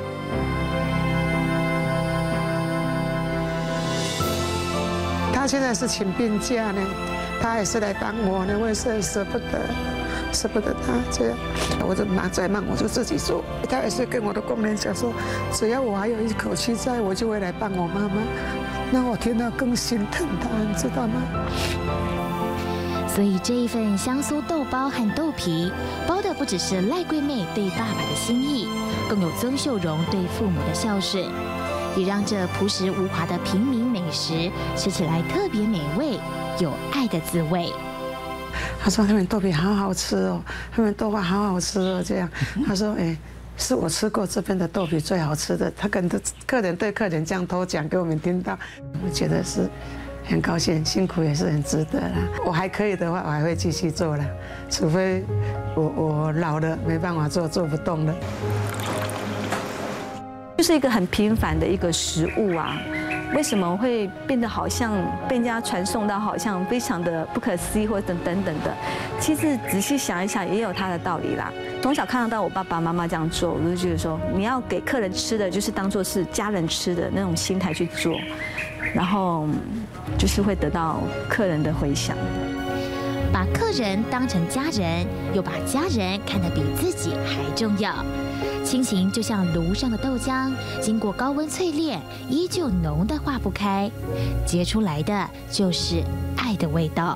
他现在是请病假呢，他还是来帮我呢，我也是很舍不得，舍不得他这样。我就忙再忙，我就自己做。他也是跟我的工人讲说，只要我还有一口气在，我就会来帮我妈妈。那我听到更心疼他，你知道吗？ 所以这一份香酥豆包和豆皮，包的不只是赖桂妹对爸爸的心意，更有曾秀荣对父母的孝顺。 也让这朴实无华的平民美食吃起来特别美味，有爱的滋味。 他说他们豆皮好好吃哦，他们豆花好好吃哦，这样。他说哎。是我吃过这边的豆皮最好吃的，他跟客人对客人这样偷讲给我们听到，我觉得是很高兴，辛苦也是很值得啦。我还可以的话，我还会继续做啦，除非我我老了没办法做，做不动了。 就是一个很平凡的一个食物啊，为什么会变得好像被人家传送到好像非常的不可思议或等等等的？其实仔细想一想，也有它的道理啦。从小看到我爸爸妈妈这样做，我就觉得说，你要给客人吃的就是当做是家人吃的那种心态去做，然后就是会得到客人的回响。 把客人当成家人，又把家人看得比自己还重要。亲情就像炉上的豆浆，经过高温淬炼，依旧浓得化不开，结出来的就是爱的味道。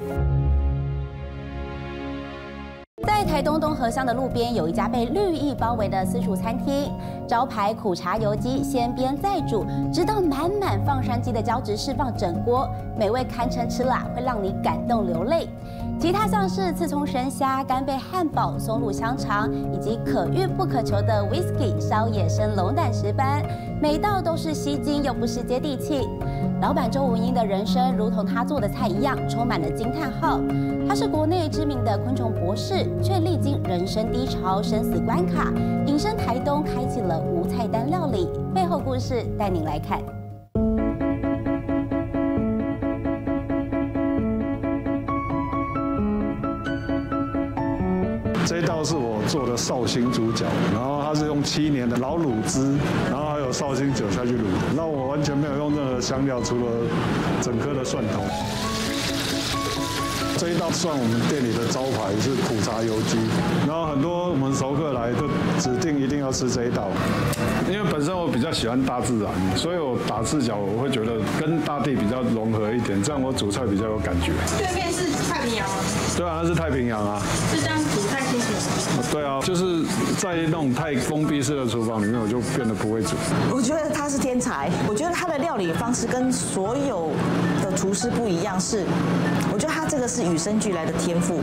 在台东东河乡的路边，有一家被绿意包围的私厨餐厅，招牌苦茶油鸡先煸再煮，直到满满放山鸡的胶质释放整锅，美味堪称吃了会让你感动流泪。其他像是刺葱生虾、干贝汉堡、松露香肠，以及可遇不可求的 whisky 烧野生龙胆石斑，每道都是吸睛又不失接地气。老板周文英的人生，如同他做的菜一样，充满了惊叹号。他是国内知名的昆虫博士，却历经人生低潮、生死关卡，隐身台东，开启了无菜单料理。背后故事带您来看。 这一道是我做的绍兴猪脚，然后它是用七年的老卤汁，然后还有绍兴酒下去卤的。那我完全没有用任何香料，除了整颗的蒜头。这一道算我们店里的招牌，是苦茶油鸡。然后很多我们熟客来都指定一定要吃这一道，因为本身我比较喜欢大自然，所以我打赤脚我会觉得跟大地比较融合一点，这样我煮菜比较有感觉。 对面是太平洋吗？ 对啊，那是太平洋啊。 是这样煮太辛苦吗？ 对啊，就是在那种太封闭式的厨房里面，我就变得不会煮。 我觉得他是天才，我觉得他的料理方式跟所有的厨师不一样，是我觉得他这个是与生俱来的天赋。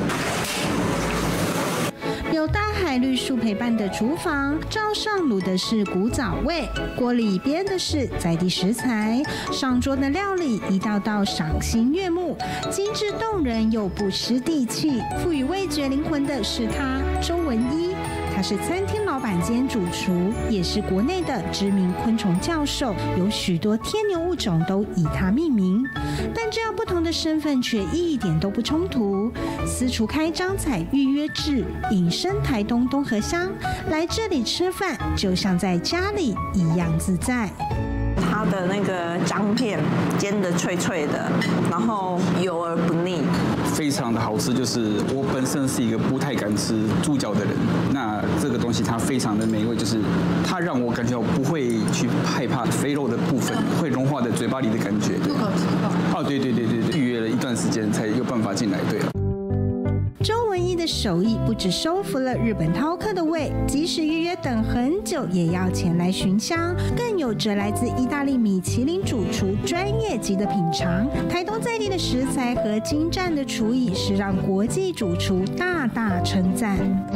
有大海绿树陪伴的厨房，灶上卤的是古早味，锅里煸的是在地食材，上桌的料理一道道赏心悦目，精致动人又不失地气。赋予味觉灵魂的是他，周文一。他是餐厅老板兼主厨，也是国内的知名昆虫教授，有许多天牛物种都以他命名。但这样不同的身份却一点都不冲突。私厨开张采预约制，隐身台东东河乡，来这里吃饭就像在家里一样自在。 它的那个姜片煎的脆脆的，然后油而不腻， 非常的好吃。就是我本身是一个不太敢吃猪脚的人，那这个东西它非常的美味，就是它让我感觉我不会去害怕肥肉的部分会融化在嘴巴里的感觉。对，哦，对对对对对，预约了一段时间才有办法进来。对。 周文一的手艺不只收服了日本饕客的胃，即使预约等很久也要前来寻香，更有着来自意大利米其林主厨专业级的品尝。台东在地的食材和精湛的厨艺，是让国际主厨大大称赞。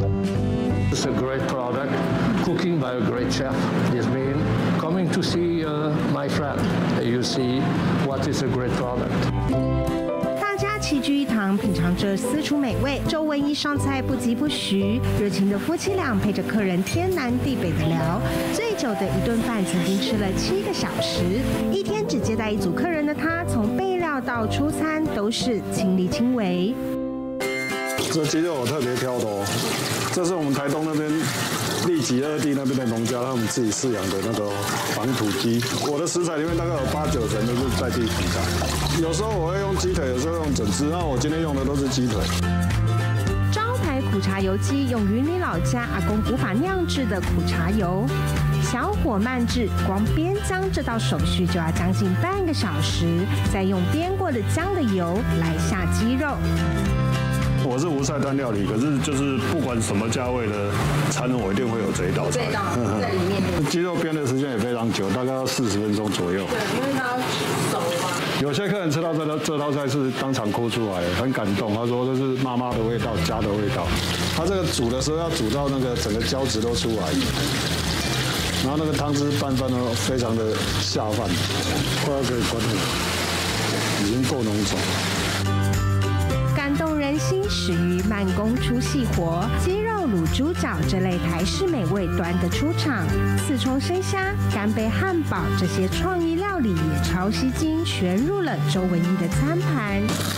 It's a great product, cooking by a great chef. It's been coming to see uh, my friend. You see what is a great product. 齐聚一堂，品尝着私厨美味。周文一上菜不急不徐，热情的夫妻俩陪着客人天南地北的聊。最久的一顿饭曾经吃了七个小时，一天只接待一组客人的他，从备料到出餐都是亲力亲为。 这鸡肉我特别挑的哦，这是我们台东那边利吉二地那边的农家他们自己饲养的那个黄土鸡。我的食材里面大概有八九成都是在地食材，有时候我会用鸡腿，有时候用整只。那我今天用的都是鸡腿。 招牌苦茶油鸡用云林老家阿公古法酿制的苦茶油，小火慢制，光煸姜这道手续就要将近半个小时，再用煸过的姜的油来下鸡肉。 我是无菜单料理，可是就是不管什么价位的餐，我一定会有这一道菜。 这道在里面。 鸡肉煸的时间也非常久，大概要四十分钟左右。 对，因为它熟嘛。 有些客人吃到这道这道菜是当场哭出来，很感动。他说这是妈妈的味道，家的味道。他这个煮的时候要煮到那个整个胶质都出来，然后那个汤汁拌饭呢非常的下饭，快要可以关火，已经够浓稠。 感动人心始于慢工出细活，鸡肉卤猪脚这类台式美味端得出场，四重生虾、干贝汉堡这些创意料理也超吸睛，旋入了周文一的餐盘。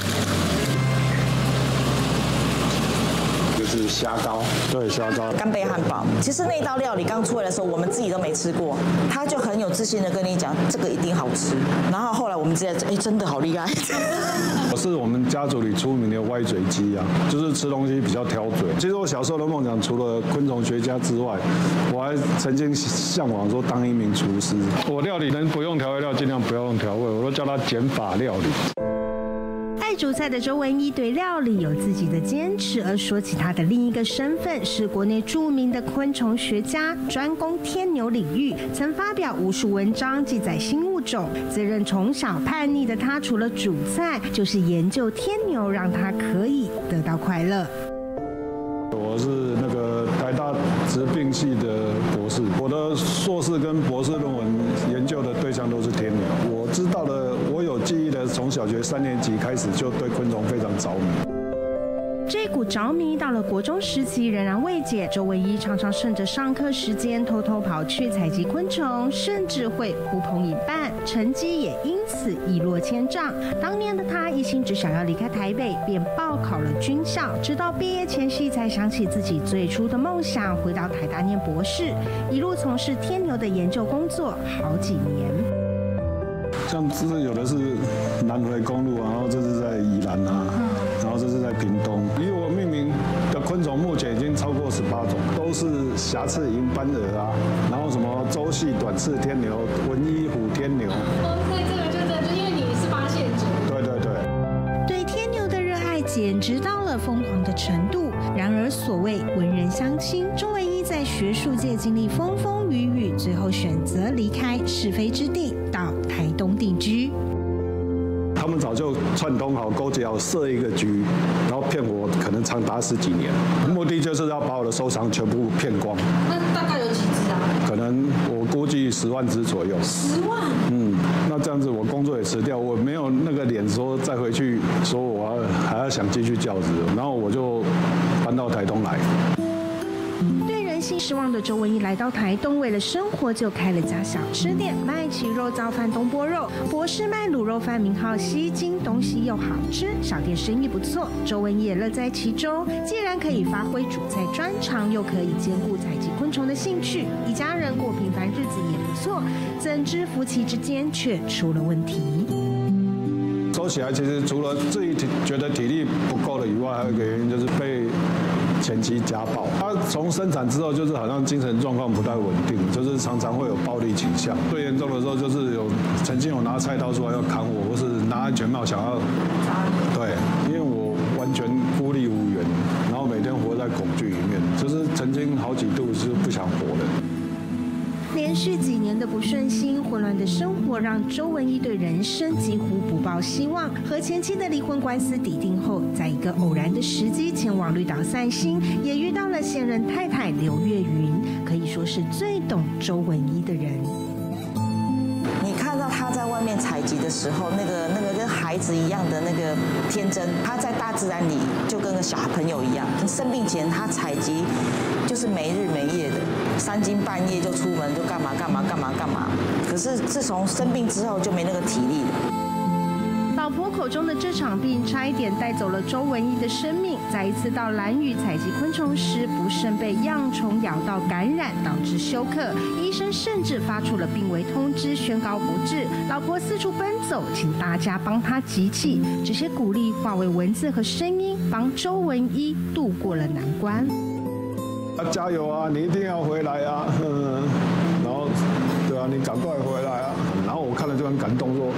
就是虾膏，对虾膏， 干贝汉堡。其实那道料理刚出来的时候，我们自己都没吃过，他就很有自信的跟你讲，这个一定好吃。然后后来我们直接，哎，真的好厉害。 我是我们家族里出名的歪嘴鸡啊，就是吃东西比较挑嘴。其实我小时候的梦想，除了昆虫学家之外，我还曾经向往说当一名厨师。我料理能不用调味料，尽量不要用调味，我都叫它减法料理。 爱煮菜的周文一对料理有自己的坚持，而说起他的另一个身份，是国内著名的昆虫学家，专攻天牛领域，曾发表无数文章记载新物种。自认从小叛逆的他，除了煮菜，就是研究天牛，让他可以得到快乐。 我是那个台大植病系的博士，我的硕士跟博士论文研究的对象都是天牛。我知道的，我有记忆的，从小学三年级开始就对昆虫非常着迷。 这股着迷到了国中时期仍然未解，周文一常常趁着上课时间偷偷跑去采集昆虫，甚至会呼朋引伴，成绩也因此一落千丈。当年的他一心只想要离开台北，便报考了军校，直到毕业前夕才想起自己最初的梦想，回到台大念博士，一路从事天牛的研究工作好几年。 像这有的是南回公路，然后这是在宜兰啊，然后这是在屏东。以我命名的昆虫，目前已经超过十八种，都是瑕翅银斑蛾啊，然后什么洲系短翅天牛、文一虎天牛。 哦，那这个就真的，因为你是发现者。 对对对。 对天牛的热爱简直到了疯狂的程度。然而，所谓文人相亲，周文一在学术界经历风风雨雨，最后选择离开是非之地，到台东定居。 他们早就串通好、勾结好，设一个局，然后骗我，可能长达十几年，目的就是要把我的收藏全部骗光。 那大概有几只啊？ 可能我估计十万只左右。 十万？ 嗯，那这样子我工作也辞掉，我没有那个脸说再回去说我还要想继续教职，然后我就搬到台东来。 对人心失望的周文一来到台东，为了生活就开了家小吃店，卖起肉燥饭、东坡肉。博士卖卤肉饭，名号吸睛，东西又好吃，小店生意不错。周文一也乐在其中，既然可以发挥煮菜专长，又可以兼顾采集昆虫的兴趣，一家人过平凡日子也不错。怎知夫妻之间却出了问题。 说起来，其实除了自己体觉得体力不够了以外，还有一个原因就是被前妻家暴。他从生产之后，就是好像精神状况不太稳定，就是常常会有暴力倾向。最严重的时候，就是有曾经有拿菜刀出来要砍我，或是拿安全帽想要对，因为我完全孤立无援，然后每天活在恐惧里面，就是曾经好几度是不想活的。 连续几年的不顺心、混乱的生活，让周文一对人生几乎不抱希望。和前妻的离婚官司抵定后，在一个偶然的时机前往绿岛散心，也遇到了现任太太刘月云，可以说是最懂周文一的人。 你看到他在外面采集的时候，那个那个跟孩子一样的那个天真，他在大自然里就跟个小朋友一样。生病前他采集就是没日没夜的，三更半夜就出门就干嘛干嘛干嘛干嘛。可是自从生病之后就没那个体力了。 老婆口中的这场病，差一点带走了周文一的生命。在一次到兰屿采集昆虫时，不慎被恙虫咬到感染，导致休克。医生甚至发出了病危通知，宣告不治。老婆四处奔走，请大家帮她集气。这些鼓励化为文字和声音，帮周文一度过了难关。 啊，加油啊！你一定要回来啊！嗯，然后，对啊，你赶快回来啊！然后我看了就很感动，说。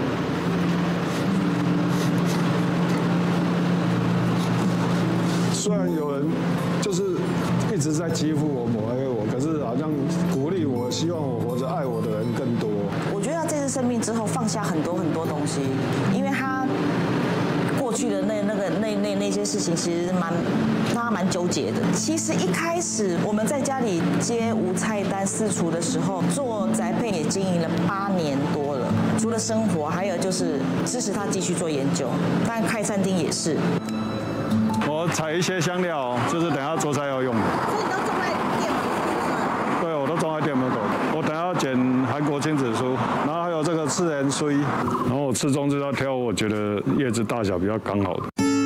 一直在欺负我、抹黑我，可是好像鼓励我，希望我活着，爱我的人更多。 我觉得他这次生病之后放下很多很多东西，因为他过去的那那个那那那些事情，其实蛮让他蛮纠结的。其实一开始我们在家里接无菜单私厨的时候，做宅配也经营了八年多了。除了生活，还有就是支持他继续做研究。当然开餐厅也是。 我采一些香料，就是等下做菜要用的。 所以你都种在店门口？ 对，我都种在店门口。我等下要剪韩国亲子酥，然后还有这个赤莲水，然后我吃中就要挑我觉得叶子大小比较刚好的。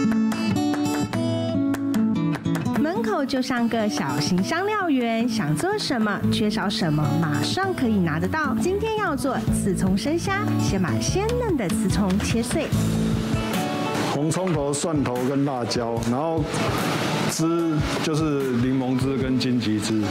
门口就像个小型香料园，想做什么，缺少什么，马上可以拿得到。今天要做刺葱生虾，先把鲜嫩的刺葱切碎。 红葱头、蒜头跟辣椒，然后汁就是柠檬汁跟金桔汁。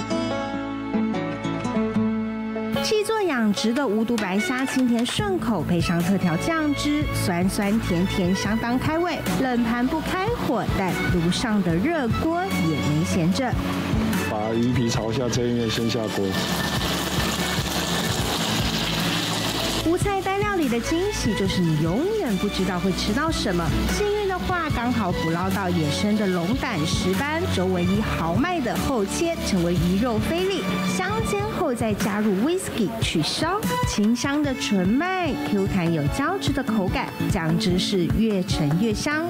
七座养殖的无毒白虾，清甜顺口，配上特调酱汁，酸酸甜甜，相当开胃。冷盘不开火，但炉上的热锅也没闲着。 把鱼皮朝下，这一面先下锅。 无菜单料理的惊喜，就是你永远不知道会吃到什么。幸运的话，刚好捕捞到野生的龙胆石斑，周围以豪迈的厚切，成为鱼肉菲力。香煎后再加入 whisky 去烧，清香的纯麦 ，Q 弹有胶质的口感，酱汁是越沉越香。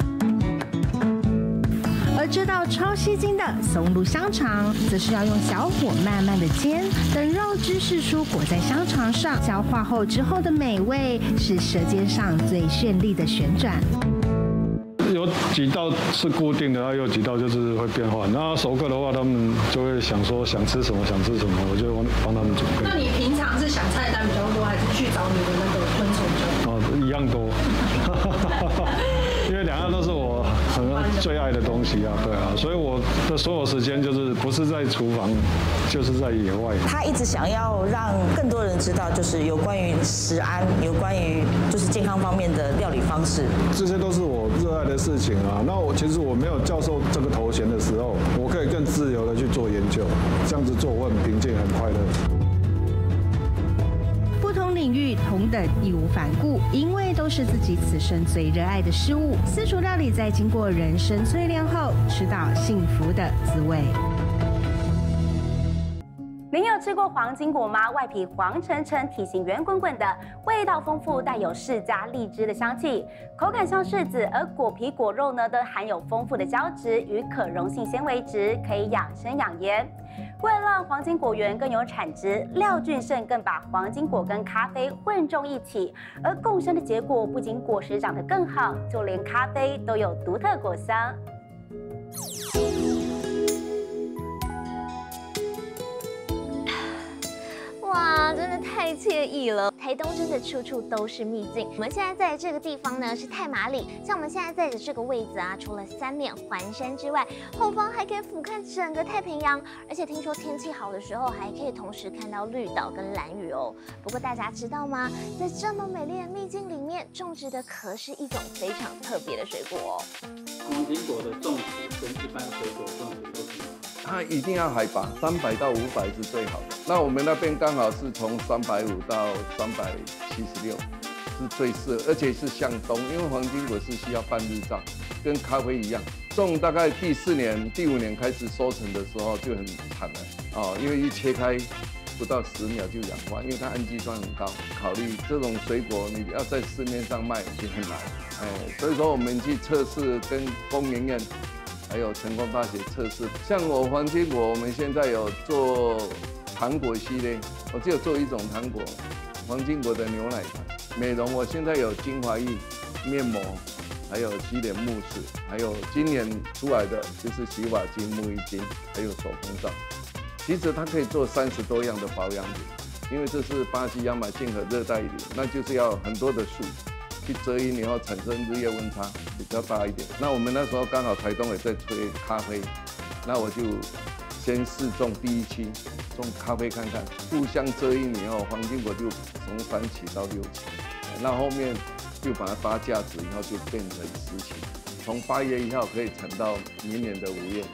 而这道超吸睛的松露香肠，则是要用小火慢慢的煎，等肉汁释出，裹在香肠上，消化后之后的美味，是舌尖上最绚丽的旋转。 有几道是固定的，有几道就是会变化。那熟客的话，他们就会想说想吃什么想吃什么，我就帮他们准备。 那你平常是想菜单比较多，还是去找你的那个昆虫比较多？ 哦，一样多。因为两样都是我很最爱的东西啊，对啊，所以我的所有时间就是不是在厨房，就是在野外。 他一直想要让更多人知道，就是有关于食安，有关于就是健康方面的料理方式。 这些都是我热爱的事情啊。那我其实我没有教授这个头衔的时候，我可以更自由的去做研究，这样子做我很平静，很快乐。 不同领域同等义无反顾，因为都是自己此生最热爱的事物。私厨料理在经过人生淬炼后，吃到幸福的滋味。 您有吃过黄金果吗？外皮黄澄澄，体型圆滚滚的，味道丰富，带有释迦荔枝的香气，口感像柿子，而果皮果肉呢，都含有丰富的胶质与可溶性纤维质，可以养生养颜。为了让黄金果园更有产值，廖俊胜更把黄金果跟咖啡混种一起，而共生的结果不仅果实长得更好，就连咖啡都有独特果香。 哇，真的太惬意了！台东真的处处都是秘境。我们现在在这个地方呢是太麻里，像我们现在在的这个位置啊，除了三面环山之外，后方还可以俯瞰整个太平洋，而且听说天气好的时候还可以同时看到绿岛跟兰屿哦。不过大家知道吗？在这么美丽的秘境里面，种植的可是一种非常特别的水果哦。 黄金果的种植跟一般水果种植都是。 它一定要海拔三百到五百是最好的。那我们那边刚好是从三百五到三百七十六，是最适合，而且是向东，因为黄金果是需要半日照，跟咖啡一样。种大概第四年、第五年开始收成的时候就很惨了哦，因为一切开不到十秒就氧化，因为它氨基酸很高。考虑这种水果，你要在市面上卖也很难，哎，所以说我们去测试跟工研院。还有成功大学测试，像我黄金果，我们现在有做糖果系列，我只有做一种糖果，黄金果的牛奶糖。美容我现在有精华液、面膜，还有洗脸慕斯，还有今年出来的就是洗发精、沐浴巾，还有手工皂。其实它可以做三十多样的保养品，因为这是巴西亚马逊河热带雨林，那就是要很多的树。去遮阴以后产生日夜温差比较大一点。那我们那时候刚好台东也在吹咖啡，那我就先试种第一期，种咖啡看看，互相遮阴以后，黄金果就从三期到六期，那后面就把它发价值以后就变成十期，从八月一号可以产到明年的五月，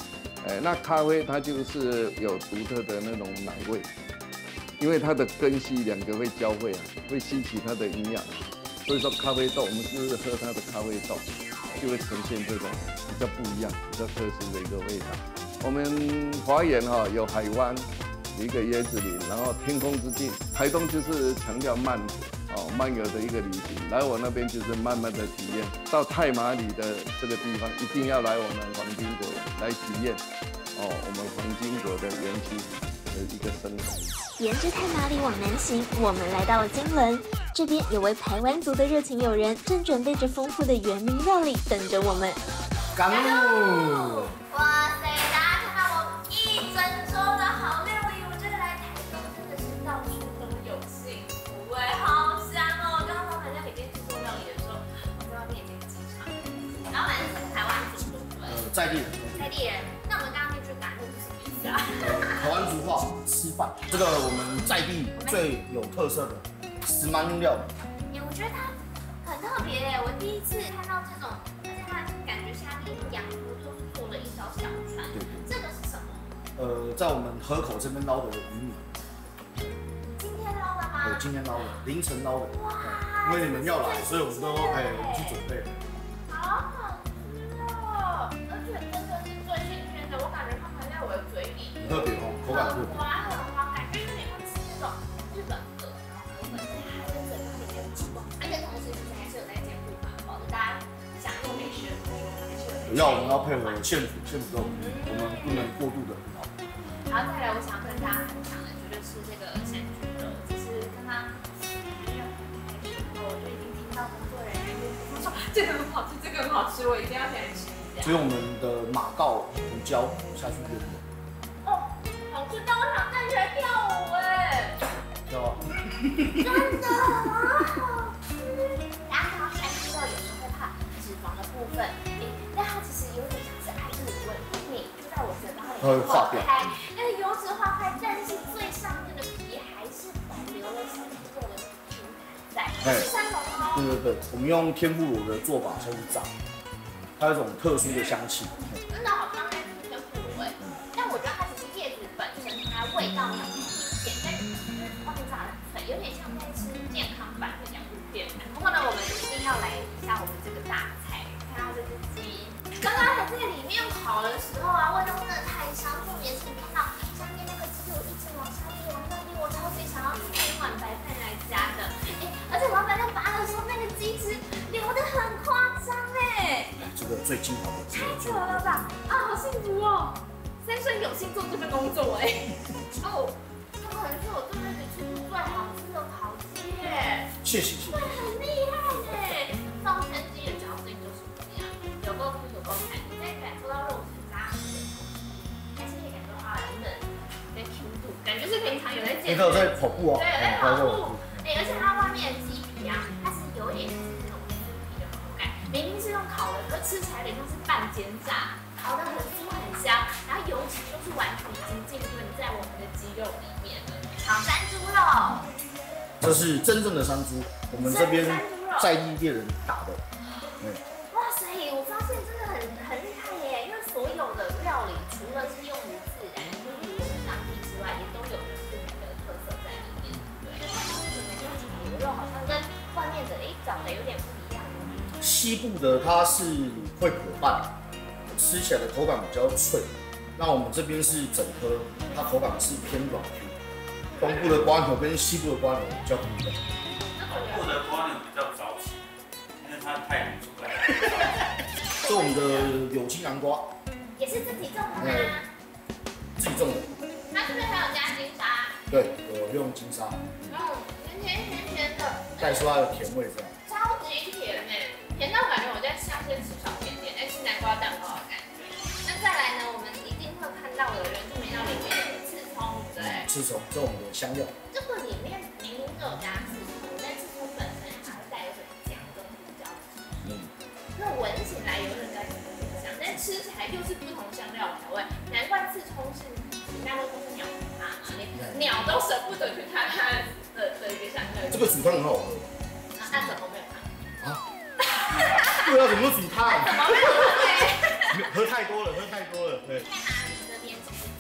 哎，那咖啡它就是有独特的那种奶味，因为它的根系两个会交汇啊，会吸取它的营养，所以说咖啡豆我们是喝它的咖啡豆，就会呈现这种比较不一样、比较特殊的一个味道。我们华园哈有海湾，有一个椰子林，然后天空之境，台东就是强调慢活哦，漫游的一个旅行。来我那边就是慢慢的体验，到太麻里的这个地方，一定要来我们黄金国来体验哦，我们黄金国的园区的一个生活。 沿着太麻里往南行，我们来到了金轮，这边有位排湾族的热情友人，正准备着丰富的原民料理等着我们。 干路！ 哇塞，大家看到我一整桌的好料理，我觉得来台东真的是到处都有幸福哎，好香哦！刚刚老板在里面制作料理的时候，我在外面已经机场。老板是台湾族，对不对？ 呃，在地人。 在地人。那我们刚刚那句赶路是什么意思啊？ 台湾族话吃饭，这个我们在地最有特色的石鳗料理。 哎，我觉得它很特别哎，我第一次看到这种，而且它感觉下面养猪都是做了一艘小船。对。这个是什么？ 呃，在我们河口这边捞的鱼米。 今天捞的吗？ 对，今天捞的，凌晨捞的。哇！因为你们要来，所以我们都哎去准备。 好好吃哦，而且真的是最新鲜的，我感觉它含在我的嘴里。 很特别哦，口感特别。 滑很滑，感觉有点像吃那种日本的河粉，还在嘴巴里面煮，而且同时其实还是有在兼顾环保的，大家享用美食的时候还是有。 要我们要配合现煮，现煮肉，我们不能过度的很好。 然后再来，我想跟大家分享的就是这个现煮肉，其实刚刚还没有开始的时候，我就已经听到工作人员就说这个很好吃，这个很好吃，我一定要先来吃一下。 所以我们的马告胡椒下去腌的。 哦，好吃到我想站起来跳舞哎！ 跳啊！ 真的很好吃。大家看到山猪肉有时候会怕脂肪的部分，哎，但它其实有点像是爱日味，你就在我嘴巴里面化开，那个油脂化开，但是最上面的皮还是保留了山猪肉的平坦在，是山龙哦。 对对对，我们用天妇罗的做法下去炸，它有一种特殊的香气。 真的好像在吃天妇罗哎，但我觉得它只是叶子本身它味道没有那么明显，但是外面炸的很脆，有点像在吃健康版的洋芋片。不过呢，我们一定要来一下我们这个大菜，看到这只鸡，刚刚还在里面烤的时候啊，味道真的太香，重点是你看到下面那个鸡肉一直往下滴，往下滴，我超级想要吃一碗白饭来加的。哎，而且老板在拔的时候，那个鸡汁流得很夸张哎。 这个最精华的鸡肉。 太扯了吧！啊，好幸福哦！三生有幸做这份工作哎。哦，这可能是我这辈子吃过最好吃的烤鸡耶。 谢谢谢谢。 对，很厉害耶！放生鸡的嚼劲就是不一样，有够 Q 有够弹，你在感受到肉质扎实的同时，还是可以感受到它的嫩跟 Q 度，感觉是平常有在健身。 你有在跑步啊？ 对，有在跑步。哎，而且它外面的鸡皮啊，它是有点像是那种酥皮的口感，明明是用烤的，可是吃起来有点像是半煎炸，烤得很酥很香，然后油脂就是完全已经浸润在我们的鸡肉里面了。炒山猪肉， 这是真正的山猪，我们这边在地猎人打的。嗯。 哇塞，我发现真的很很厉害耶！因为所有的料理除了是用于自然，就是我们当地之外，也都有自己的特色在里面。对，你们这个炒牛肉好像跟外面的哎长得有点不一样。 西部的它是会裹拌，吃起来的口感比较脆。那我们这边是整颗，它口感是偏软 Q。东部的瓜牛跟西部的瓜牛比较不一样。 东部的瓜牛比较早起，因为它太难出来。 这我们的有机南瓜， 也是自己种的吗？ 自己种的。 它是不是还有加金沙？ 对，我用金沙。 嗯，甜甜甜甜的， 带出它的甜味这样。 超级甜诶，甜到感觉我在像在吃小甜点，在吃南瓜蛋糕的感觉。那再来呢，我们一定会看到的原住民料理里面的刺葱，对。 刺葱，这我们的香料。 这个里面明明就有加刺葱，但刺葱本身还会带有点姜跟胡椒汁。嗯。那闻起来有点在什么香，但吃起来又是不同香料调味。难怪刺葱是大家都说是鸟它嘛，连鸟都舍不得去看它的的一个香料。 这个煮汤很好喝。 那那怎么没有看？ 啊？对啊，怎么煮汤？ 怎么没有喝？ 喝太多了，喝太多了，对。 太难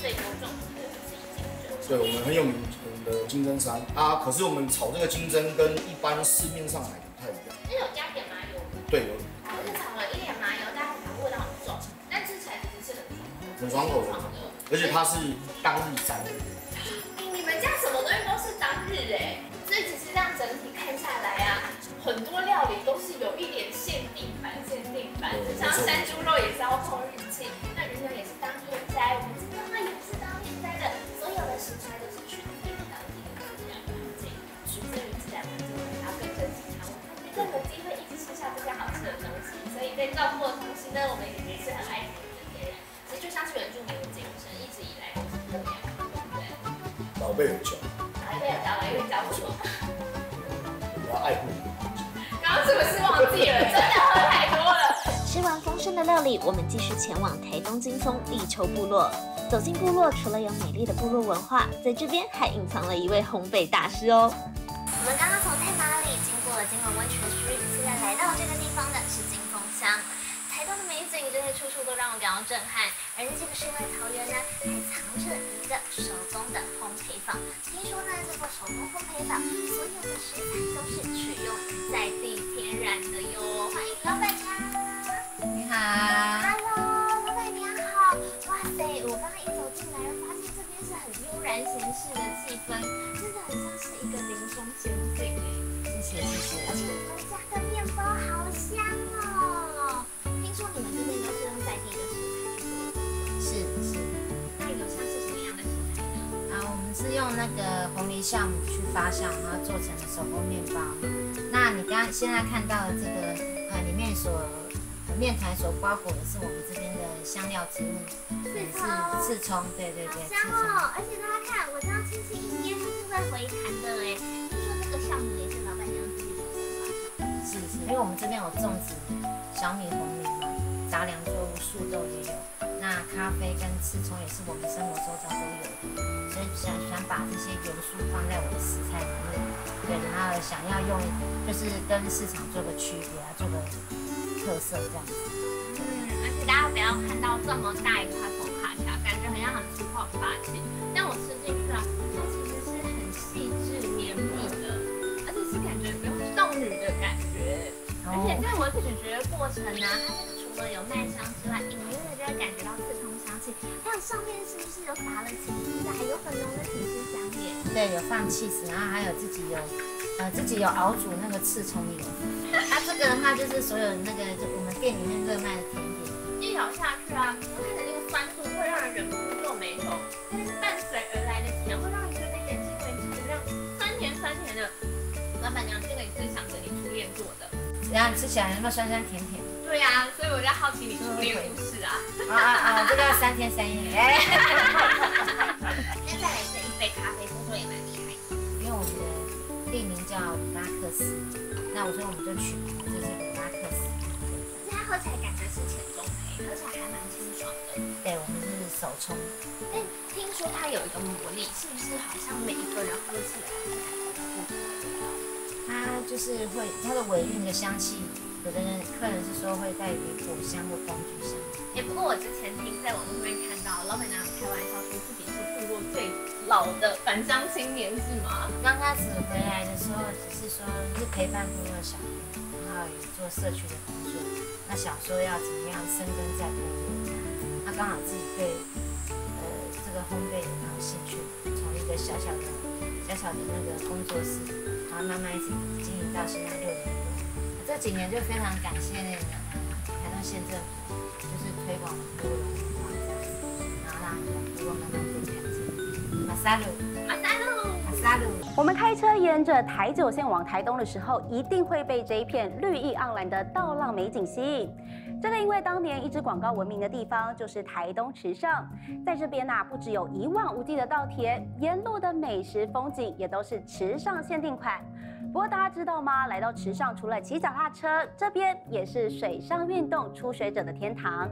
最多种植的就是金针。 对，我们很有名我们的金针山啊，可是我们炒这个金针跟一般市面上买的不太一样。 那有加点麻油吗？ 对，有。 而且炒了一点麻油，但是它味道很重，但吃起来其实是很爽口，很爽口的，而且它是当日摘的。 你们家什么东西都是当日哎，所以其实这样整体看下来啊，很多料理都是有一点限定版，限定版，像山猪肉也是要碰日期，那鱼呢也是当天摘，我们这边的话也是当天摘的，所有的食材都是取自于当地的自然环境，取自于自然环境，然后更珍惜它，我们更有机会一直吃下这些好吃的东西，所以在照顾的同时呢，我们也是很爱惜我们的天然，其实就像是原住民的精神，一直以来都是这样，对不对？ 老辈有教， 老辈有教，老辈有教什么？ 我要爱护你。 刚刚是不是忘记了？真的喝太多了。 吃完丰盛的料理，我们继续前往台东金峰立秋部落。走进部落，除了有美丽的部落文化，在这边还隐藏了一位烘焙大师哦。 我们刚刚从太麻里经过了金龙温泉区，现在来到这个地方呢是金峰乡。台东的美景真是处处都让我感到震撼，而这个世外桃源呢，还藏着一个手工的烘焙坊。听说呢，这个手工烘焙坊所有的食材都是取用在地天然的哟。欢迎老板娘。你好。Hello， 老板娘好。哇塞，我刚刚一走进来，发现这边是很悠然闲适的气氛，真的很像是一个林中仙境哎。谢谢谢谢。而且你们家的面包好香哦。听说你们这边都是用在地的食材做的。是是。那有像是什么样的食材呢？啊，我们是用那个红梨酵母去发酵，然后做成的手工面包。那你刚现在看到的这个呃里面所面团所包裹的是我们这边的香料植物，是刺葱，对对对，刺葱。而且大家看，我这样轻轻一捏，它是会回弹的哎。听说这个酵母也是老板娘自己手工发酵。是是，因为我们这边有种植小米、红米嘛，杂粮作物、树豆也有。那咖啡跟刺葱也是我们生活周遭都有的，所以想想把这些元素放在我的食材里面，对，然后想要用就是跟市场做个区别啊，做个特色这样子。嗯，而且大家不要看到这么大一块佛卡恰，感觉很像很粗犷霸气，但我吃进去啊，它其实是很细致绵密的，而且是感觉不用动女的感觉。而且在我咀嚼的过程呢、啊，它这个除了有麦香之外，隐约的就会感觉到刺葱香气，还有上面是不是有撒了起司啊？有很浓的起司香耶。对，有放起司，然后还有自己有，呃，自己有熬煮那个刺葱油。它、啊、这个的话就是所有那个就我们店里面热卖的甜点，一咬下去啊，它的那个酸度会让人忍不住皱眉头，但是伴随而来的甜会让你觉得眼睛为之一亮，酸甜酸甜的。老板娘，这个也是想着你初恋做的。然后你吃起来有没有酸酸甜甜？对呀、啊，所以我就好奇你初恋故事啊。啊啊啊！这个要三天三夜。哎。那再来这一杯咖啡，听说也蛮厉害的。因为我们的地名叫鲁拉克斯，那我说我们就取名就是鲁拉克斯。它喝起来感觉是浅中黑，喝起来还蛮清爽的。对，我们是手冲。但听说它有一个魔力，是不是好像每一个人喝起来都不同的味道？它就是会它的尾韵的香气，有的人客人是说会带有果香或柑橘香。也不过我之前听在网络上面看到，老板娘开玩笑说自己是部落最老的返乡青年，是吗？刚开始回来的时候，只是说是陪伴部落小孩，然后也做社区的工作。那想说要怎么样生根在部落，那刚好自己对呃这个烘焙也蛮有兴趣，从一个小小的小小的那个工作室。然后慢慢一直经营到现在六年多，这几年就非常感谢那个台东县政府，就是推广部落文化这样子，然后让部落慢慢被看见。马萨鲁，马萨鲁，马萨鲁。我们开车沿着台九线往台东的时候，一定会被这一片绿意盎然的稻浪美景吸引。这个因为当年一支广告闻名的地方就是台东池上，在这边呐、啊，不只有一望无际的稻田，沿路的美食风景也都是池上限定款。不过大家知道吗？来到池上，除了骑脚踏车，这边也是水上运动初学者的天堂。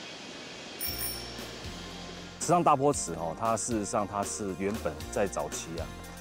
池上大坡池哦，它事实上它是原本在早期啊。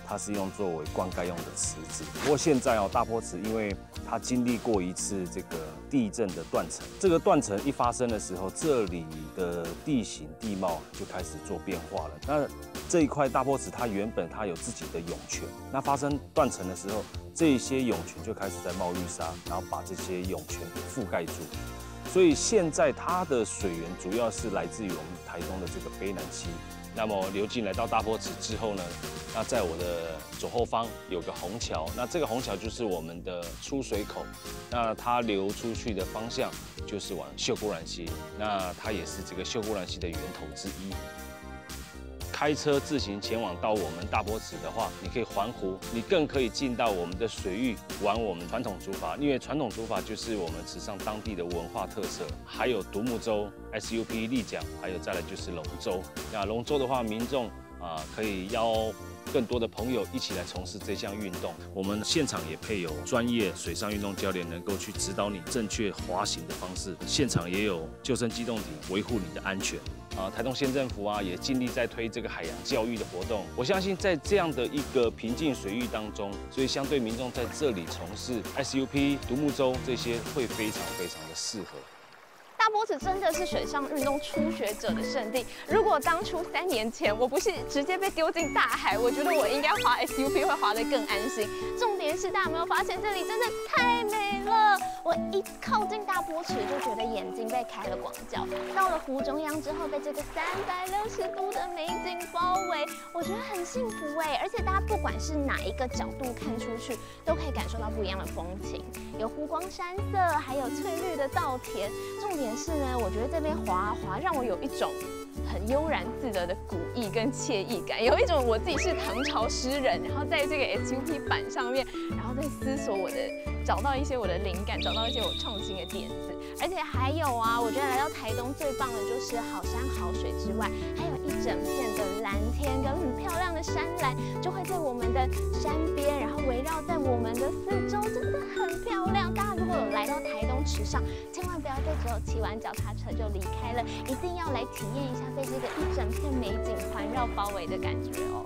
它是用作为灌溉用的池子。不过现在哦，大坡池因为它经历过一次这个地震的断层，这个断层一发生的时候，这里的地形地貌就开始做变化了。那这一块大坡池它原本它有自己的涌泉，那发生断层的时候，这些涌泉就开始在冒绿沙，然后把这些涌泉给覆盖住。所以现在它的水源主要是来自于我们台东的这个卑南溪。那么流进来到大坡池之后呢，那在我的左后方有个虹桥，那这个虹桥就是我们的出水口，那它流出去的方向就是往秀姑峦溪，那它也是这个秀姑峦溪的源头之一。开车自行前往到我们大坡池的话，你可以环湖，你更可以进到我们的水域玩我们传统竹筏，因为传统竹筏就是我们池上当地的文化特色，还有独木舟、S U P 立桨，还有再来就是龙舟。那龙舟的话，民众啊、呃、可以邀更多的朋友一起来从事这项运动。我们现场也配有专业水上运动教练，能够去指导你正确滑行的方式。现场也有救生机动艇维护你的安全。啊，台东县政府啊也尽力在推这个海洋教育的活动。我相信在这样的一个平静水域当中，所以相对民众在这里从事 S U P、独木舟这些会非常非常的适合。 大坡池真的是水上运动初学者的圣地。如果当初三年前我不是直接被丢进大海，我觉得我应该滑 S U P 会滑得更安心。重点是大家有没有发现这里真的太美了？我一靠近大坡池就觉得眼睛被开了广角。到了湖中央之后，被这个三百六十度的美景包围，我觉得很幸福哎。而且大家不管是哪一个角度看出去，都可以感受到不一样的风情，有湖光山色，还有翠绿的稻田。重点是呢，我觉得这边滑啊滑，让我有一种很悠然自得的古意跟惬意感，有一种我自己是唐朝诗人，然后在这个 S U P 板上面，然后在思索我的，找到一些我的灵感，找到一些我创新的点子。而且还有啊，我觉得来到台东最棒的就是好山好水之外，还有一整片的蓝天跟很漂亮的山岚，就会在我们的山边，然后围绕在我们的四周，真的很漂亮。大家如果有来到台东池上，千万不要再只有骑完脚踏车就离开了，一定要来体验一下被这个一整片美景环绕包围的感觉哦。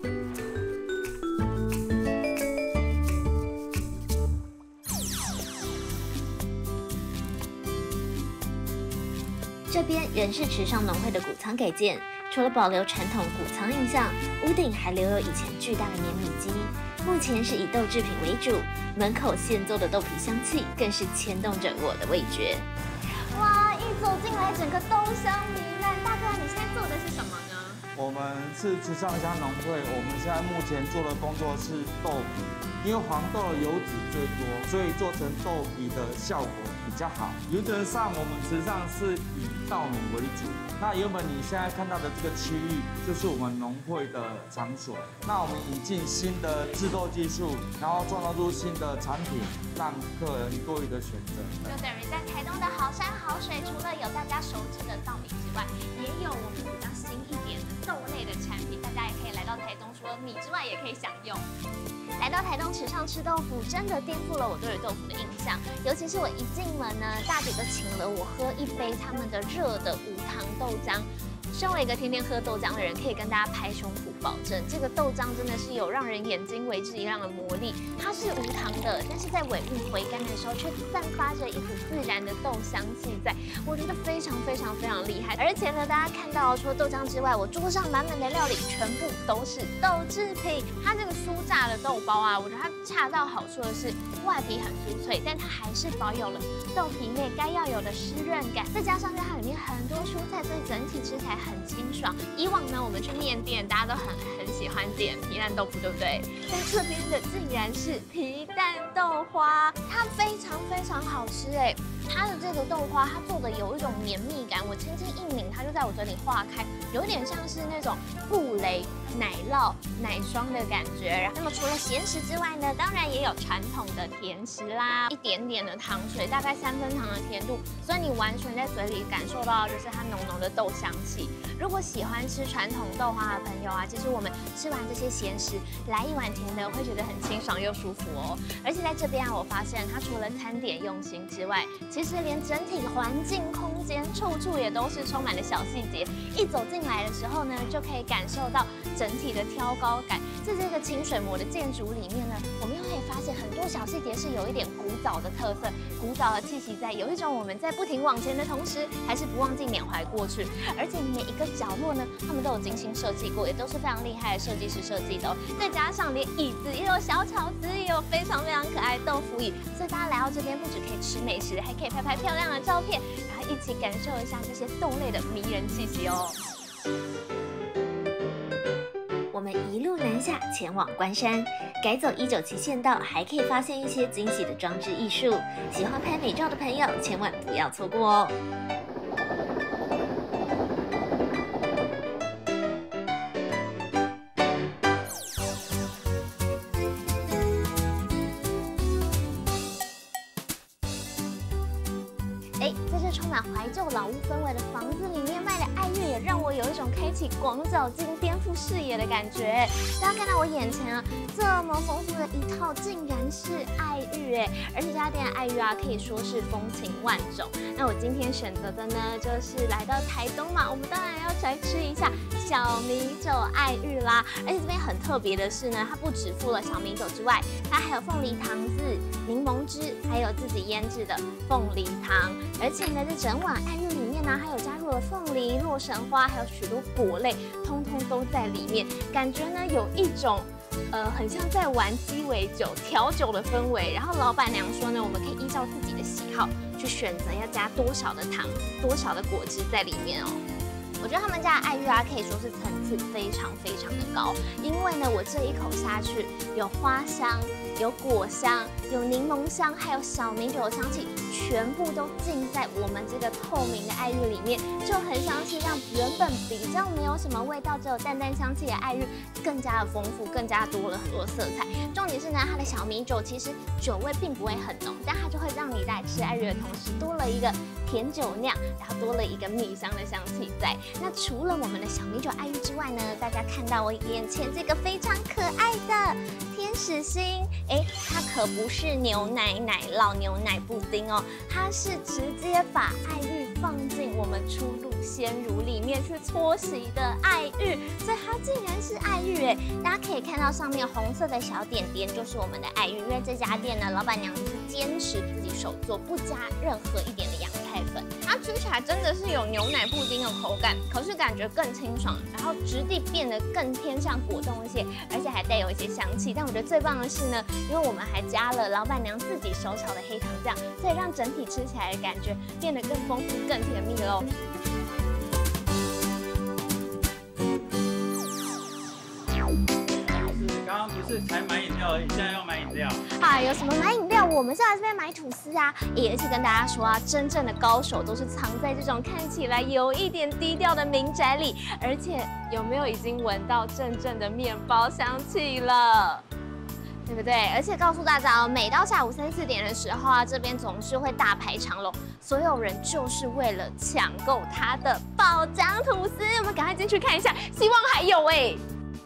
这边仍是池上农会的谷仓改建，除了保留传统谷仓印象，屋顶还留有以前巨大的碾米机。目前是以豆制品为主，门口现做的豆皮香气更是牵动着我的味觉。 哇，一走进来，整个豆香弥漫。大哥，你现在做的是什么呢？ 我们是池上乡农会，我们现在目前做的工作是豆皮，因为黄豆的油脂最多，所以做成豆皮的效果比较好。原则上，我们池上是以稻米为主。那原本你现在看到的这个区域，就是我们农会的场所。那我们引进新的制豆技术，然后创造出新的产品，让客人多余的选择。 就等于在台东的好山好水，除了有大家熟知的稻米之外，也有我们比较新一点的豆类的产品，大家也可以来到台东，除了米之外，也可以享用。来到台东池上吃豆腐，真的颠覆了我对于豆腐的印象。尤其是我一进门呢，大姐就请了我喝一杯他们的热的无糖豆浆。身为一个天天喝豆浆的人，可以跟大家拍胸脯保证，这个豆浆真的是有让人眼睛为之一亮的魔力。它是无糖的，但是在尾韵回甘的时候，却散发着一股自然的豆香气在，我觉得非常非常非常厉害。而且呢，大家看到除了豆浆之外，我桌上满满的料理全部都是豆制品。它这个酥炸的豆包啊，我觉得它恰到好处的是外皮很酥脆，但它还是保有了豆皮内该要有的湿润感，再加上它里面很多蔬菜，所以整体吃起来很清爽。以往呢，我们去面店，大家都很很喜欢点皮蛋豆腐，对不对？但这边的竟然是皮蛋豆花，它非常非常好吃哎！它的这个豆花，它做的有一种绵密感，我轻轻一抿，它就在我嘴里化开，有点像是那种布雷奶酪奶霜的感觉。那么除了咸食之外呢，当然也有传统的甜食啦，一点点的糖水，大概三分糖的甜度，所以你完全在嘴里感受到就是它浓浓的豆香气。如果喜欢吃传统豆花的朋友啊，其实我们吃完这些咸食，来一碗甜的，会觉得很清爽又舒服哦。而且在这边啊，我发现它除了餐点用心之外， 其实连整体环境空间处处也都是充满了小细节。一走进来的时候呢，就可以感受到整体的挑高感。在这个清水模的建筑里面呢，我们又可以发现很多小细节是有一点古早的特色，古早的气息在，有一种我们在不停往前的同时，还是不忘记缅怀过去。而且每一个角落呢，他们都有精心设计过，也都是非常厉害的设计师设计的哦。再加上连椅子也有小巧思，也有非常非常可爱的豆腐椅，所以大家来到这边不只可以吃美食，还可以拍拍漂亮的照片，然后一起感受一下这些豆类的迷人气息哦。 我们一路南下前往关山，改走一九七县道，还可以发现一些惊喜的装置艺术。喜欢拍美照的朋友，千万不要错过哦。哎，在这充满怀旧老屋氛围的房子里面卖的爱玉，也让我有一种开启广角镜、颠覆视野的感觉。大家看到我眼前啊，这么丰富的一套，竟然是爱玉哎！而且这家店的爱玉啊，可以说是风情万种。那我今天选择的呢，就是来到台东嘛，我们当然要来吃一下小米酒爱玉啦。而且这边很特别的是呢，它不只附了小米酒之外，它还有凤梨糖渍、柠檬汁，还有自己腌制的凤梨汤。而且呢，这整碗爱玉里面呢，还有加入了凤梨、洛神花，还有许多果类，通通都在里面。感觉呢，有一种呃，很像在玩鸡尾酒、调酒的氛围。然后老板娘说呢，我们可以依照自己的喜好去选择要加多少的糖、多少的果汁在里面哦。我觉得他们家的爱玉啊，可以说是层次非常非常的高，因为呢，我这一口下去，有花香，有果香，有柠檬香，还有小米酒的香气，全部都浸在我们这个透明的爱玉里面，就很像是让原本比较没有什么味道，只有淡淡香气的爱玉更加的丰富，更加多了很多色彩。重点是呢，它的小米酒其实酒味并不会很浓，但它就会让你在吃爱玉的同时多了一个甜酒酿，然后多了一个蜜香的香气在。那除了我们的小米酒爱玉之外呢，大家看到我眼前这个非常可爱的天使心，哎，它可不是牛奶奶酪、牛奶布丁哦，它是直接把爱玉放进我们初露鲜乳里面去搓洗的爱玉，所以它竟然是爱玉哎！大家可以看到上面红色的小点点就是我们的爱玉，因为这家店呢，老板娘就是坚持自己手做，不加任何一点的洋菜粉，它吃起来真的是有牛奶布丁的口感，可是感觉更清爽，然后质地变得更偏向果冻一些，而且还带有一些香气。但我觉得最棒的是呢，因为我们还加了老板娘自己手炒的黑糖酱，所以让整体吃起来的感觉变得更丰富、更甜蜜喽。 刚刚不是才买饮料而已，现在要买饮料。 哎，有什么买饮料？我们是来这边买吐司啊！也而且跟大家说啊，真正的高手都是藏在这种看起来有一点低调的民宅里。而且有没有已经闻到阵阵的面包香气了？对不对？而且告诉大家哦，每到下午三四点的时候啊，这边总是会大排长龙，所有人就是为了抢购它的爆浆吐司。我们赶快进去看一下，希望还有哎。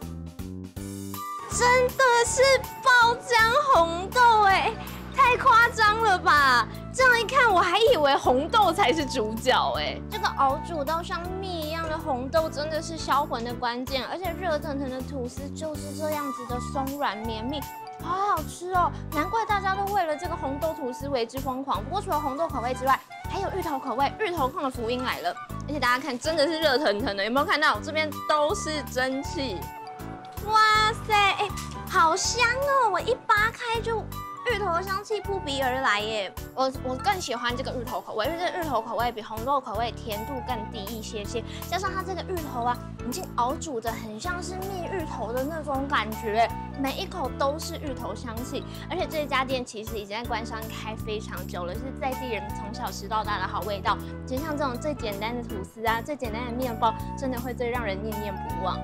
真的是爆浆红豆哎，太夸张了吧！这样一看，我还以为红豆才是主角哎。这个熬煮到像蜜一样的红豆，真的是销魂的关键。而且热腾腾的吐司就是这样子的松软绵密，好好吃哦！难怪大家都为了这个红豆吐司为之疯狂。不过除了红豆口味之外，还有芋头口味，芋头控的福音来了。而且大家看，真的是热腾腾的，有没有看到？这边都是蒸汽。哇塞，哎，好香哦！我一扒开就芋头的香气扑鼻而来耶。我我更喜欢这个芋头口味，因为这个芋头口味比红豆口味甜度更低一些些，加上它这个芋头啊，已经熬煮的很像是蜜芋头的那种感觉，每一口都是芋头香气。而且这家店其实已经在关山开非常久了，是在地人从小吃到大的好味道。其实像这种最简单的吐司啊，最简单的面包，真的会最让人念念不忘。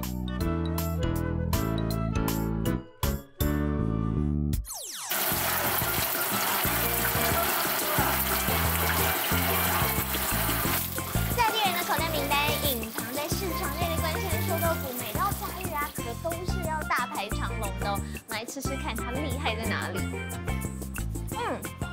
吃吃看它厉害在哪里。嗯，我咬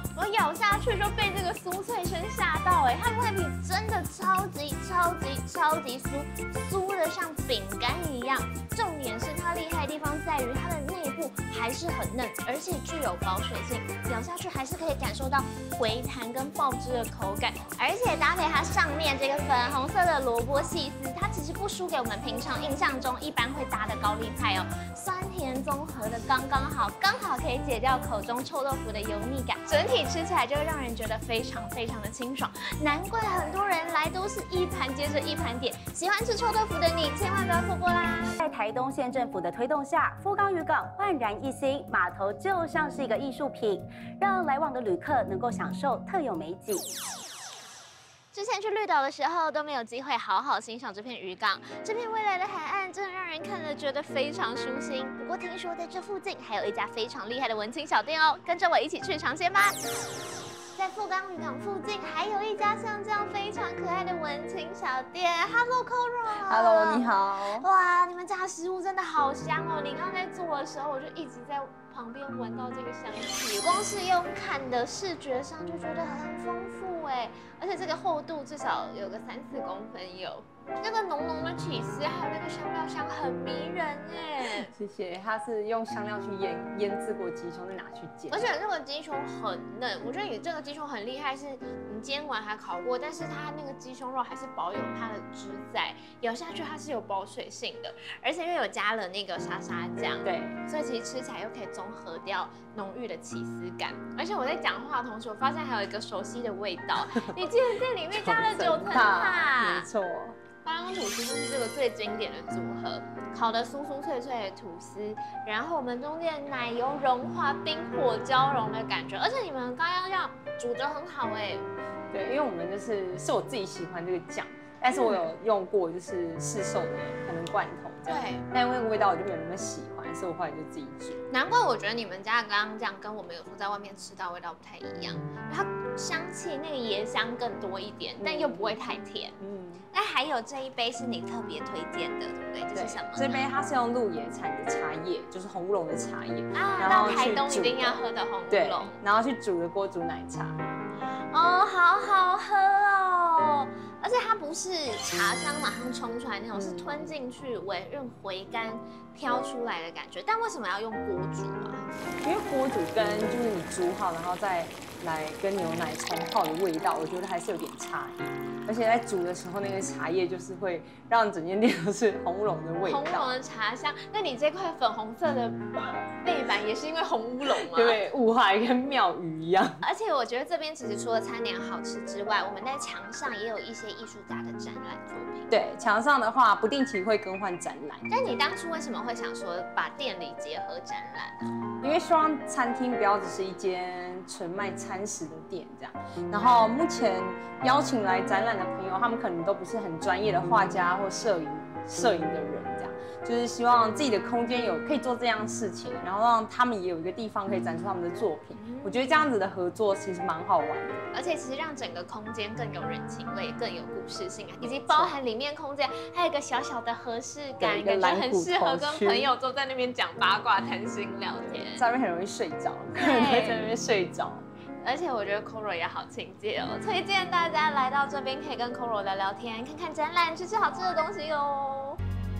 咬下去就被这个酥脆声吓到哎，它的外皮真的超级超级超级酥，酥的像饼干一样。重点是它厉害的地方在于它的内部还是很嫩，而且具有保水性，咬下去还是可以感受到回弹跟爆汁的口感，而且搭配它上面这个粉红色的萝卜细丝，它其实不输给我们平常印象中一般会搭的高丽菜哦，酸甜综合的刚刚好，刚好可以解掉口中臭豆腐的油腻感，整体吃起来就会让人觉得非常非常的清爽，难怪很多人来都是一盘接着一盘点，喜欢吃臭豆腐的你千万不要错过啦！ 在台东县政府的推动下，富冈渔港焕然一新，码头就像是一个艺术品，让来往的旅客能够享受特有美景。 之前去绿岛的时候都没有机会好好欣赏这片渔港，这片未来的海岸真的让人看了觉得非常舒心。不过听说在这附近还有一家非常厉害的文青小店哦，跟着我一起去尝鲜吧。在富冈渔港附近还有一家像这样非常可爱的文青小店 ，Hello Cora。Hello， 你好。 哇，你们家的食物真的好香哦！你刚刚在做的时候，我就一直在旁边闻到这个香气，光是用看的视觉上就觉得很丰富哎，而且这个厚度至少有个三四公分有。那个浓浓的起司还有那个香料香很迷人哎。 谢谢，它是用香料去腌腌制过鸡胸，再拿去煎。 而且这个鸡胸很嫩，我觉得你这个鸡胸很厉害，是你煎完还烤过，但是它那个鸡胸肉还是保有它的汁在，咬下去它是有保水性的，而且又有加了那个沙沙酱， 对， 所以其实吃起来又可以综合掉浓郁的起司感。而且我在讲话的同时，我发现还有一个熟悉的味道，你记得这里面加了九层塔， 没错。 花生吐司就是这个最经典的组合，烤的酥酥脆脆的吐司，然后我们中间奶油融化，冰火交融的感觉，而且你们刚刚这样煮得很好哎。 对，因为我们就是是我自己喜欢这个酱，但是我有用过就是市售的可能罐头这样，对，但因为味道我就没有那么喜欢，所以我后来就自己煮。 难怪我觉得你们家刚刚这样跟我们有时候在外面吃到味道不太一样，它香气那个椰香更多一点，但又不会太甜。嗯。那还有这一杯是你特别推荐的，对不对？这是什么？ 这杯它是用鹿野产的茶叶，就是红乌龙的茶叶啊，然后台东一定要喝的红乌龙， 然后去煮的锅煮奶茶。 哦，好好喝哦！而且它不是茶香马上冲出来那种，是吞进去微润回甘飘出来的感觉。但为什么要用锅煮啊？ 因为锅煮跟就是你煮好，然后再来跟牛奶冲泡的味道，我觉得还是有点差异。而且在煮的时候，那个茶叶就是会让整间店都是红乌龙的味道， 红乌龙的茶香。那你这块粉红色的背板也是因为红乌龙吗？ 对，雾海跟庙宇一样。 而且我觉得这边其实除了餐点好吃之外，我们在墙上也有一些艺术家的展览作品。 对，墙上的话不定期会更换展览。 但你当初为什么会想说把店里结合展览呢？ 因为希望餐厅不要只是一间纯卖餐食的店这样。然后目前邀请来展览的朋友，他们可能都不是很专业的画家或摄影摄影的人这样，就是希望自己的空间有可以做这样的事情，然后让他们也有一个地方可以展出他们的作品。我觉得这样子的合作其实蛮好玩的， 而且其实让整个空间更有人情味，更有故事性啊，以及包含里面空间还有一个小小的和室感，感觉很适合跟朋友坐在那边讲八卦、谈心、聊天。 上面很容易睡着，可能会在那边睡着。 而且我觉得 Coro 也好亲切哦，推荐大家来到这边可以跟 Coro 聊聊天，看看展览，吃吃好吃的东西哦。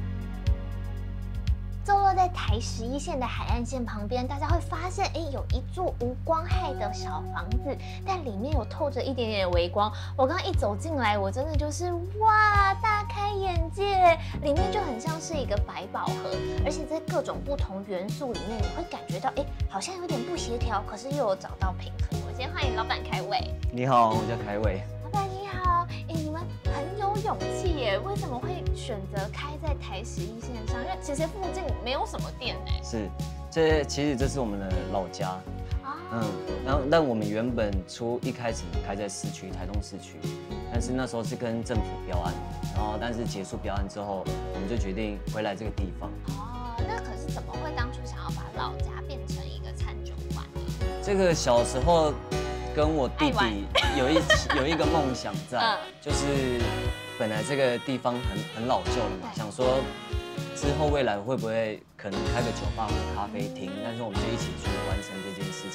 坐落在台十一线的海岸线旁边，大家会发现，哎，有一座无光害的小房子，但里面有透着一点点微光。我刚刚一走进来，我真的就是哇，大开眼界！里面就很像是一个百宝盒，而且在各种不同元素里面，你会感觉到，哎，好像有点不协调，可是又有找到平衡。我先欢迎老板凯伟。 你好，我叫凯伟。 老板你好，哎，你们很有勇气耶，为什么会选择开在台十一线上？因为其实附近没有什么店哎。 是，这其实这是我们的老家。啊。嗯，然后但我们原本初一开始开在市区，台东市区，但是那时候是跟政府标案，然后但是结束标案之后，我们就决定回来这个地方。 哦，那可是怎么会当初想要把老家变成一个餐酒馆呢？ 这个小时候跟我弟弟有一有一个梦想在，嗯、就是本来这个地方很很老旧了嘛，想说之后未来会不会可能开个酒吧或咖啡厅，但是我们就一起去完成这件事情。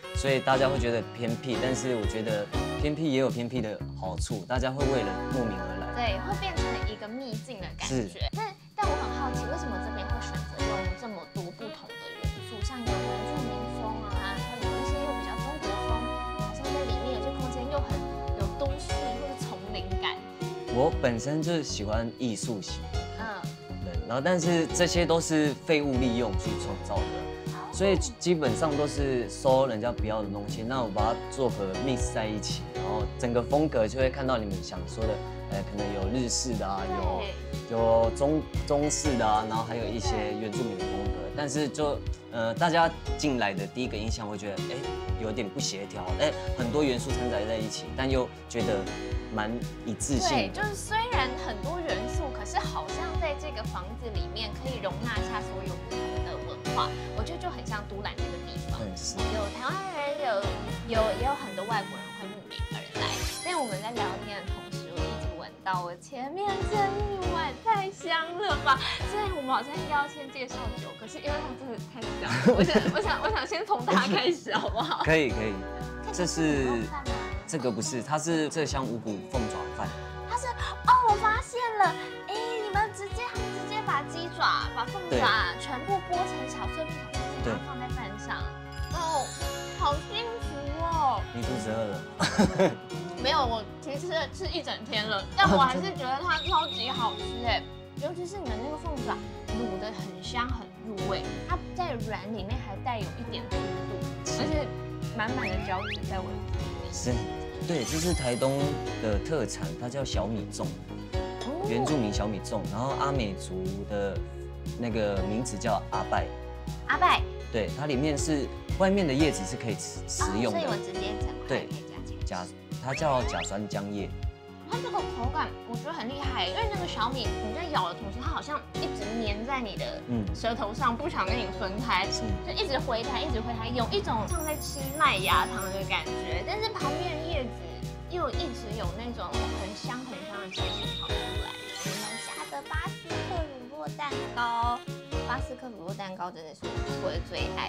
所以大家会觉得偏僻。但是我觉得偏僻也有偏僻的好处，大家会为了慕名而来。 对，会变成一个秘境的感觉。但但我很好奇，为什么这边会选择用这么多不同的元素，像有原住民风啊，然后有一些又比较中国风，好像在里面有些空间又很有都市或是丛林感。 我本身就是喜欢艺术型， 嗯， 对，然后但是这些都是废物利用去创造的。所以基本上都是收人家不要的东西，那我把它做个 mix 在一起，然后整个风格就会看到你们想说的，呃，可能有日式的啊，有有中中式的啊，然后还有一些原住民的风格，但是就呃大家进来的第一个印象会觉得，哎，有点不协调，哎，很多元素掺杂在一起，但又觉得蛮一致性的。 对，就是虽然很多元素，可是好像在这个房子里面可以容纳下所有不同的文化，我觉得就很像都兰这个地方，有台湾人，有有也有很多外国人会慕名而来。但我们在聊天的同时，我一直闻到我前面这一碗太香了吧！虽然我们好像要先介绍酒，可是因为它真的太香了，我想我想我想先从它开始好不好？ 可以可以，这是这个不是，它是鹧鸯五谷凤爪饭。 它是哦，我发现了，哎，你们直接他们直接把鸡爪、把凤爪全部剥成小碎片、小碎片，然后放在饭上。哦，好幸福哦！ 你肚子饿了？ 没有，我其实吃一整天了，但我还是觉得它超级好吃哎，尤其是你们那个凤爪卤的很香很入味，它在软里面还带有一点粗度，而且满满的胶质在尾部里面。 是，对，这是台东的特产，它叫小米粽，原住民小米粽，然后阿美族的那个名字叫阿拜。 阿拜。 对，它里面是外面的叶子是可以食食用的， 所以我直接整块对，甲它叫甲酸浆叶。 它这个口感我觉得很厉害，因为那个小米你在咬的同时，它好像一直粘在你的舌头上，不想跟你分开，就一直回弹，一直回弹，有一种像在吃麦芽糖的感觉，但是旁边的叶子又一直有那种很香很香的气息跑出来。我们家的巴斯克乳酪蛋糕，巴斯克乳酪蛋糕真的是我的最爱。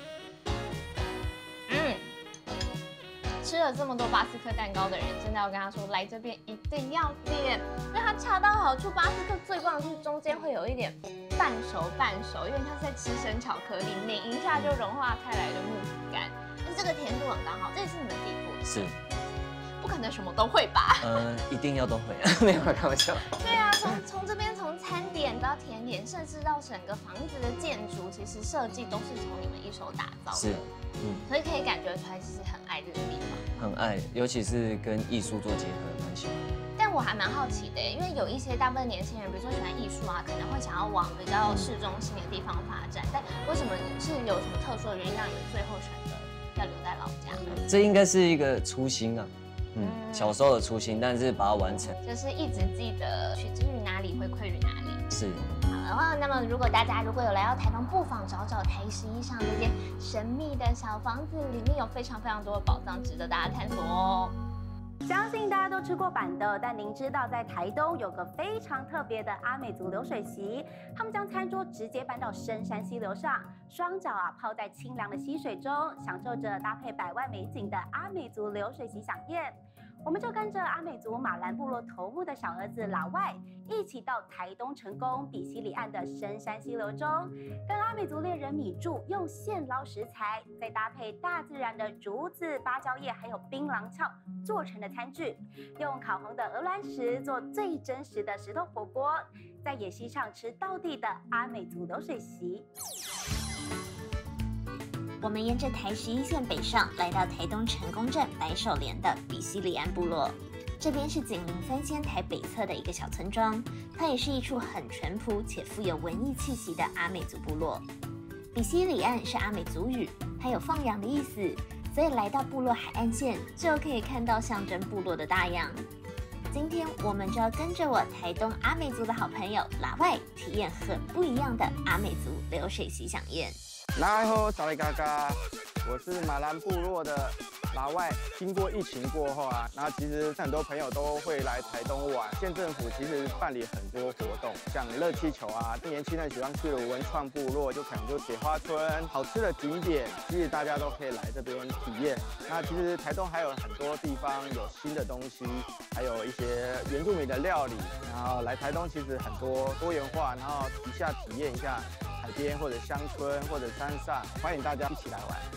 嗯。吃了这么多巴斯克蛋糕的人，真的要跟他说，来这边一定要点，因为它恰到好处。巴斯克最棒的是中间会有一点半熟半熟，因为它是在吃生巧克力，抿一下就融化开来的木质感，但是这个甜度很刚好，这也是你们底部。 是。 不可能什么都会吧？ 呃，一定要都会，没有开玩笑。 对啊，从从这边从餐点到甜点，甚至到整个房子的建筑，其实设计都是从你们一手打造的。 是，嗯， 所以可以感觉出来，其实很爱这个地方。 很爱，尤其是跟艺术做结合，蛮喜欢。 但我还蛮好奇的，因为有一些大部分年轻人，比如说喜欢艺术啊，可能会想要往比较市中心的地方发展。但为什么是有什么特殊的原因让你们最后选择要留在老家呢？这应该是一个初心啊。嗯，小时候的初心，但是把它完成，就是一直记得取之于哪里，回馈于哪里。是。好，然后那么如果大家如果有来到台东，不妨找找台十一上这间神秘的小房子，里面有非常非常多的宝藏，值得大家探索哦。 相信大家都吃过板豆，但您知道在台东有个非常特别的阿美族流水席，他们将餐桌直接搬到深山溪流上，双脚啊泡在清凉的溪水中，享受着搭配百万美景的阿美族流水席飨宴。我们就跟着阿美族马兰部落头目的小儿子老外，一起到台东成功比西里岸的深山溪流中，跟阿美族猎人米柱用现捞食材，再搭配大自然的竹子、芭蕉叶还有槟榔壳做成的餐具，用烤红的鹅卵石做最真实的石头火锅，在野溪上吃道地的阿美族流水席。 我们沿着台十一线北上，来到台东成功镇白手连的比西里岸部落。这边是紧邻三仙台北侧的一个小村庄，它也是一处很淳朴且富有文艺气息的阿美族部落。比西里岸是阿美族语，它有放羊的意思，所以来到部落海岸线就可以看到象征部落的大洋。今天我们就要跟着我台东阿美族的好朋友拉外，体验很不一样的阿美族流水席飨宴。 大家好，早里嘎嘎，我是马兰部落的老外经过疫情过后啊，然后其实很多朋友都会来台东玩。县政府其实办理很多活动，像热气球啊，年轻人喜欢去的文创部落，就可能就铁花村，好吃的景点，其实大家都可以来这边体验。那其实台东还有很多地方有新的东西，还有一些原住民的料理，然后来台东其实很多多元化，然后一下体验一下海边或者乡村或者山上，欢迎大家一起来玩。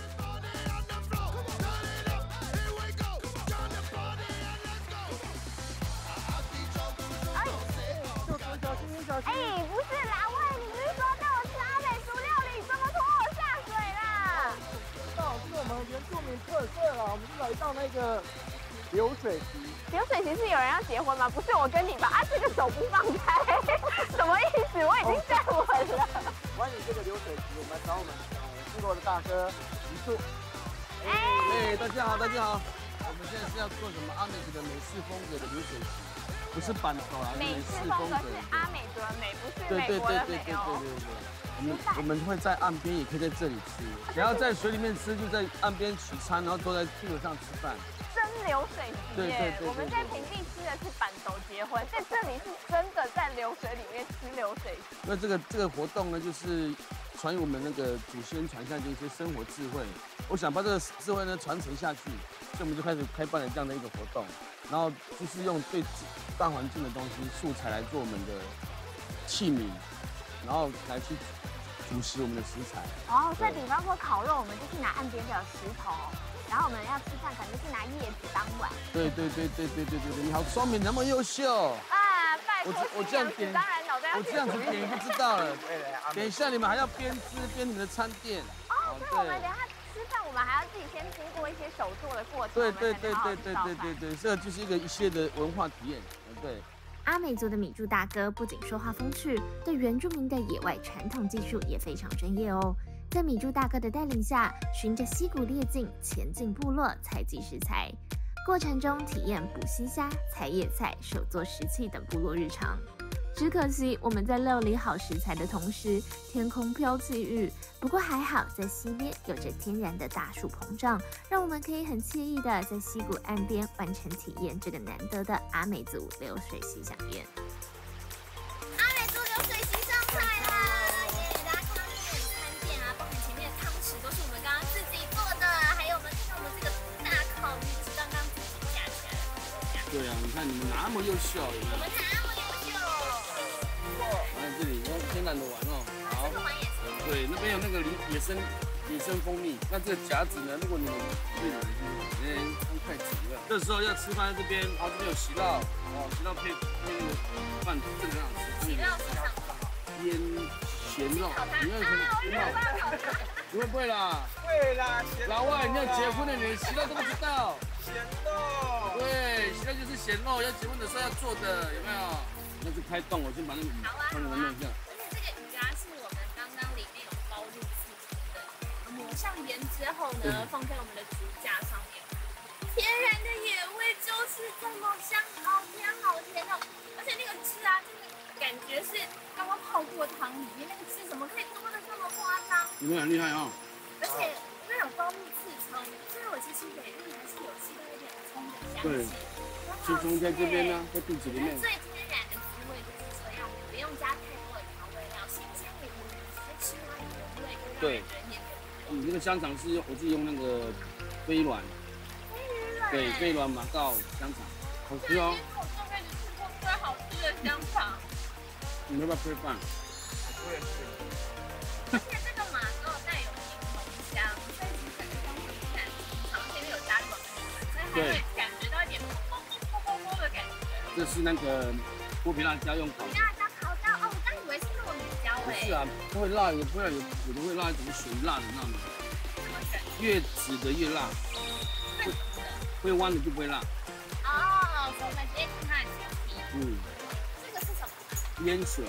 哎，不是啦，喂，你不是说带我吃阿美族料理，怎么拖我下水啦？ 到是我们原住民特色了，我们就来到那个流水席。 流水席是有人要结婚吗？不是我跟你吧？啊，这个手不放开，什么意思？我已经站稳了。 欢迎这个流水席，我们找我们部落的大哥一处。 哎，大家好，大家好，我们现在是要做什么阿美族的美式风格的流水席。不是板头啦， 美式风格是阿美族的美，不是美国的美哦。 我们我们会在岸边，也可以在这里吃。想要在水里面吃，就在岸边取餐，然后坐在地头上吃饭。 真流水席耶！我们在平地吃的是板头结婚，在这里是真的在流水里面吃流水席。 那这个这个活动呢，就是传我们那个祖先传下去一些生活智慧。我想把这个智慧呢传承下去，所以我们就开始开办了这样的一个活动。然后就是用对大环境的东西素材来做我们的器皿，然后来去煮食我们的食材。 哦，所以比方说烤肉，我们就去拿岸边的石头，然后我们要吃饭，可能就是拿叶子当碗。 对对对对对对对对，你好聪明，那么优秀。 啊，拜托， 我我这样点， 当然脑袋要我这样子点就知道了。等一下你们还要边吃边你们的餐店。 哦，所以我们等一下。吃饭我们还要自己先经过一些手做的过程， 对对对对对对对对，这就是一个一系列的文化体验，对。 阿美族的米柱大哥不仅说话风趣，对原住民的野外传统技术也非常专业哦。在米柱大哥的带领下，循着溪谷列径前进部落采集食材，过程中体验捕溪虾、采野菜、手做石器等部落日常。只可惜我们在料理好食材的同时，天空飘起雨。不过还好，在溪边有着天然的大树膨胀，让我们可以很惬意的在溪谷岸边完成体验这个难得的阿美族流水席飨宴。 阿美族流水席上菜啦！耶，大家看到这个餐垫啊，包含前面的汤匙都是我们刚刚自己做的，还有我们看我们这个大烤鱼是刚刚自己夹起来的。 对啊，你看你们那么优秀，有没有？ 我们那么优秀。 来这里，用天然的玩哦。好。这个玩也是。对，那边有那个野生野生蜂蜜。那这个夹子呢？如果你们对的，就是哎，当筷子了。这时候要吃饭在这边，然后这边有席料，哦，席料配配那个饭，这个很好吃。 席料是什么？ 腌咸肉，你会咸肉？你会不会啦？ 会啦， 老外，你要结婚了，你席料都不知道。 咸肉。 对，席料就是咸肉，要结婚的时候要做的，有没有？那就开动，我先把那个鱼帮你们弄一下。 而且这个鱼啊，是我们刚刚里面有包入刺青的，抹上盐之后呢，放在我们的竹架上面，天然的野味就是这么香，好甜好甜哦！而且那个汁啊，真的感觉是刚刚泡过汤里面，那个汁怎么可以多的这么夸张？ 你们很厉害哦！ 而且那种包入刺葱，所以我其实尾韵还是有吸到一点葱的香对， 气。 刺葱在这边呢，在肚子里面。 最天然的滋味就是这样，不用加太多的调味料，新鲜无污，直接吃它的原味， 对，你这个香肠是用我自己用那个飞卵，对，飞卵马告香肠，好吃哦。 我上辈子吃过最好吃的香肠。 你要不要配饭？ 我也是。 而且这个马告带有柠檬香，所以其实整个东西看尝前面有加软所以还会感觉到一点啵啵啵啵啵的感觉。 这是那个剥皮辣椒用烤的。 辣椒烤椒哦，我刚以为是糯米椒哎。 不是啊，它会辣，有不会有有的会辣，怎么属于辣的那种？越紫的越辣，会会弯的就不会辣。 哦，所以我们直接看它的前皮。 嗯。 这个是什么？ 烟笋。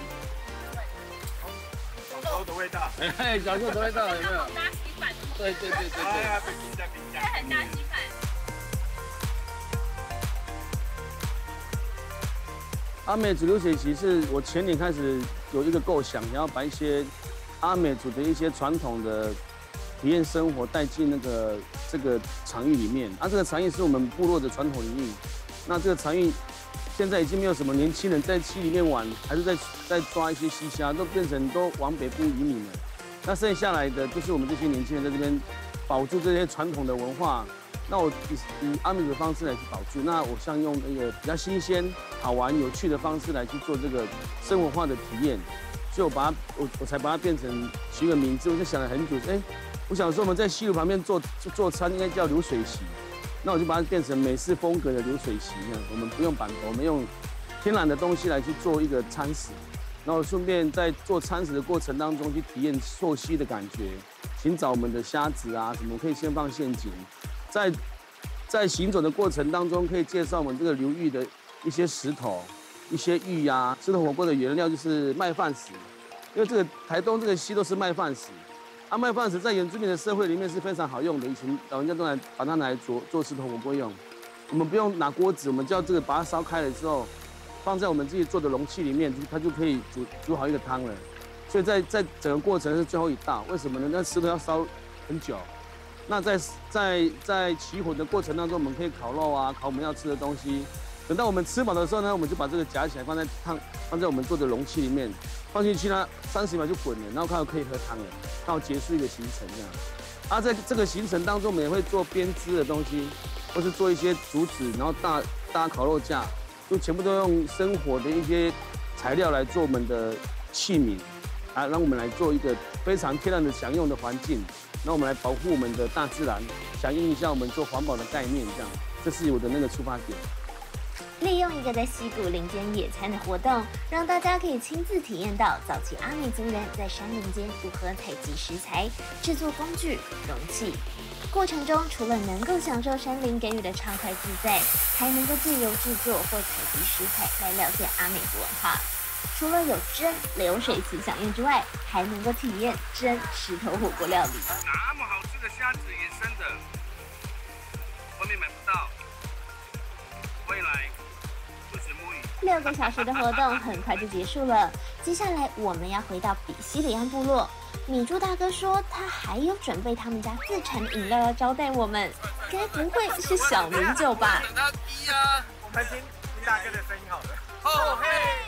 小时候的味道。 哎，小时候的味道有没有？ 搭稀饭。 对对对对对。 哎呀，冰加冰加。 这很搭稀饭。 阿美族流水席是我前年开始有一个构想，然后把一些阿美族的一些传统的体验生活带进那个这个场域里面。啊，这个场域是我们部落的传统领域。那这个场域现在已经没有什么年轻人在溪里面玩，还是在在抓一些溪虾，都变成都往北部移民了。那剩下来的就是我们这些年轻人在这边保住这些传统的文化。那我以以阿美族的方式来去保住，那我想用那个比较新鲜、好玩、有趣的方式来去做这个生活化的体验，所以我把它我我才把它变成取个名字。我就想了很久，哎，我想说我们在溪流旁边做做餐应该叫流水席，那我就把它变成美式风格的流水席呢。我们不用板头，我们用天然的东西来去做一个餐食，然后顺便在做餐食的过程当中去体验溯溪的感觉，寻找我们的虾子啊什么，可以先放陷阱。在在行走的过程当中，可以介绍我们这个流域的一些石头、一些玉呀。石头火锅的原料就是麦饭石，因为这个台东这个溪都是麦饭石。啊，麦饭石在原住民的社会里面是非常好用的，以前老人家都来把它拿来做做石头火锅用。我们不用拿锅子，我们叫这个把它烧开了之后，放在我们自己做的容器里面，它就可以煮煮好一个汤了。所以在在整个过程是最后一道，为什么呢？那石头要烧很久。那在在在起火的过程当中，我们可以烤肉啊，烤我们要吃的东西。等到我们吃饱的时候呢，我们就把这个夹起来放在汤，放在我们做的容器里面，放进去呢，三十秒就滚了，然后看到可以喝汤了，然后结束一个行程这样。啊，在这个行程当中，我们也会做编织的东西，或是做一些竹子，然后搭搭烤肉架，就全部都用生活的一些材料来做我们的器皿，啊，让我们来做一个非常天然的享用的环境。那我们来保护我们的大自然，响应一下我们做环保的概念，这样，这是我的那个出发点。 利用一个在溪谷林间野餐的活动，让大家可以亲自体验到早期阿美族人在山林间如何采集食材、制作工具、容器。过程中，除了能够享受山林给予的畅快自在，还能够借由制作或采集食材来了解阿美族文化。除了有真流水席享用之外，还能够体验真石头火锅料理。 那么好吃的虾子，野生的，外面买不到，欢迎来做水摸鱼。 六个小时的活动很快就结束了，接下来我们要回到比西里安部落。米珠大哥说他还有准备他们家自产的饮料要招待我们，该不会是小米酒吧？ 我们听听大哥的声音好了。哦嘿。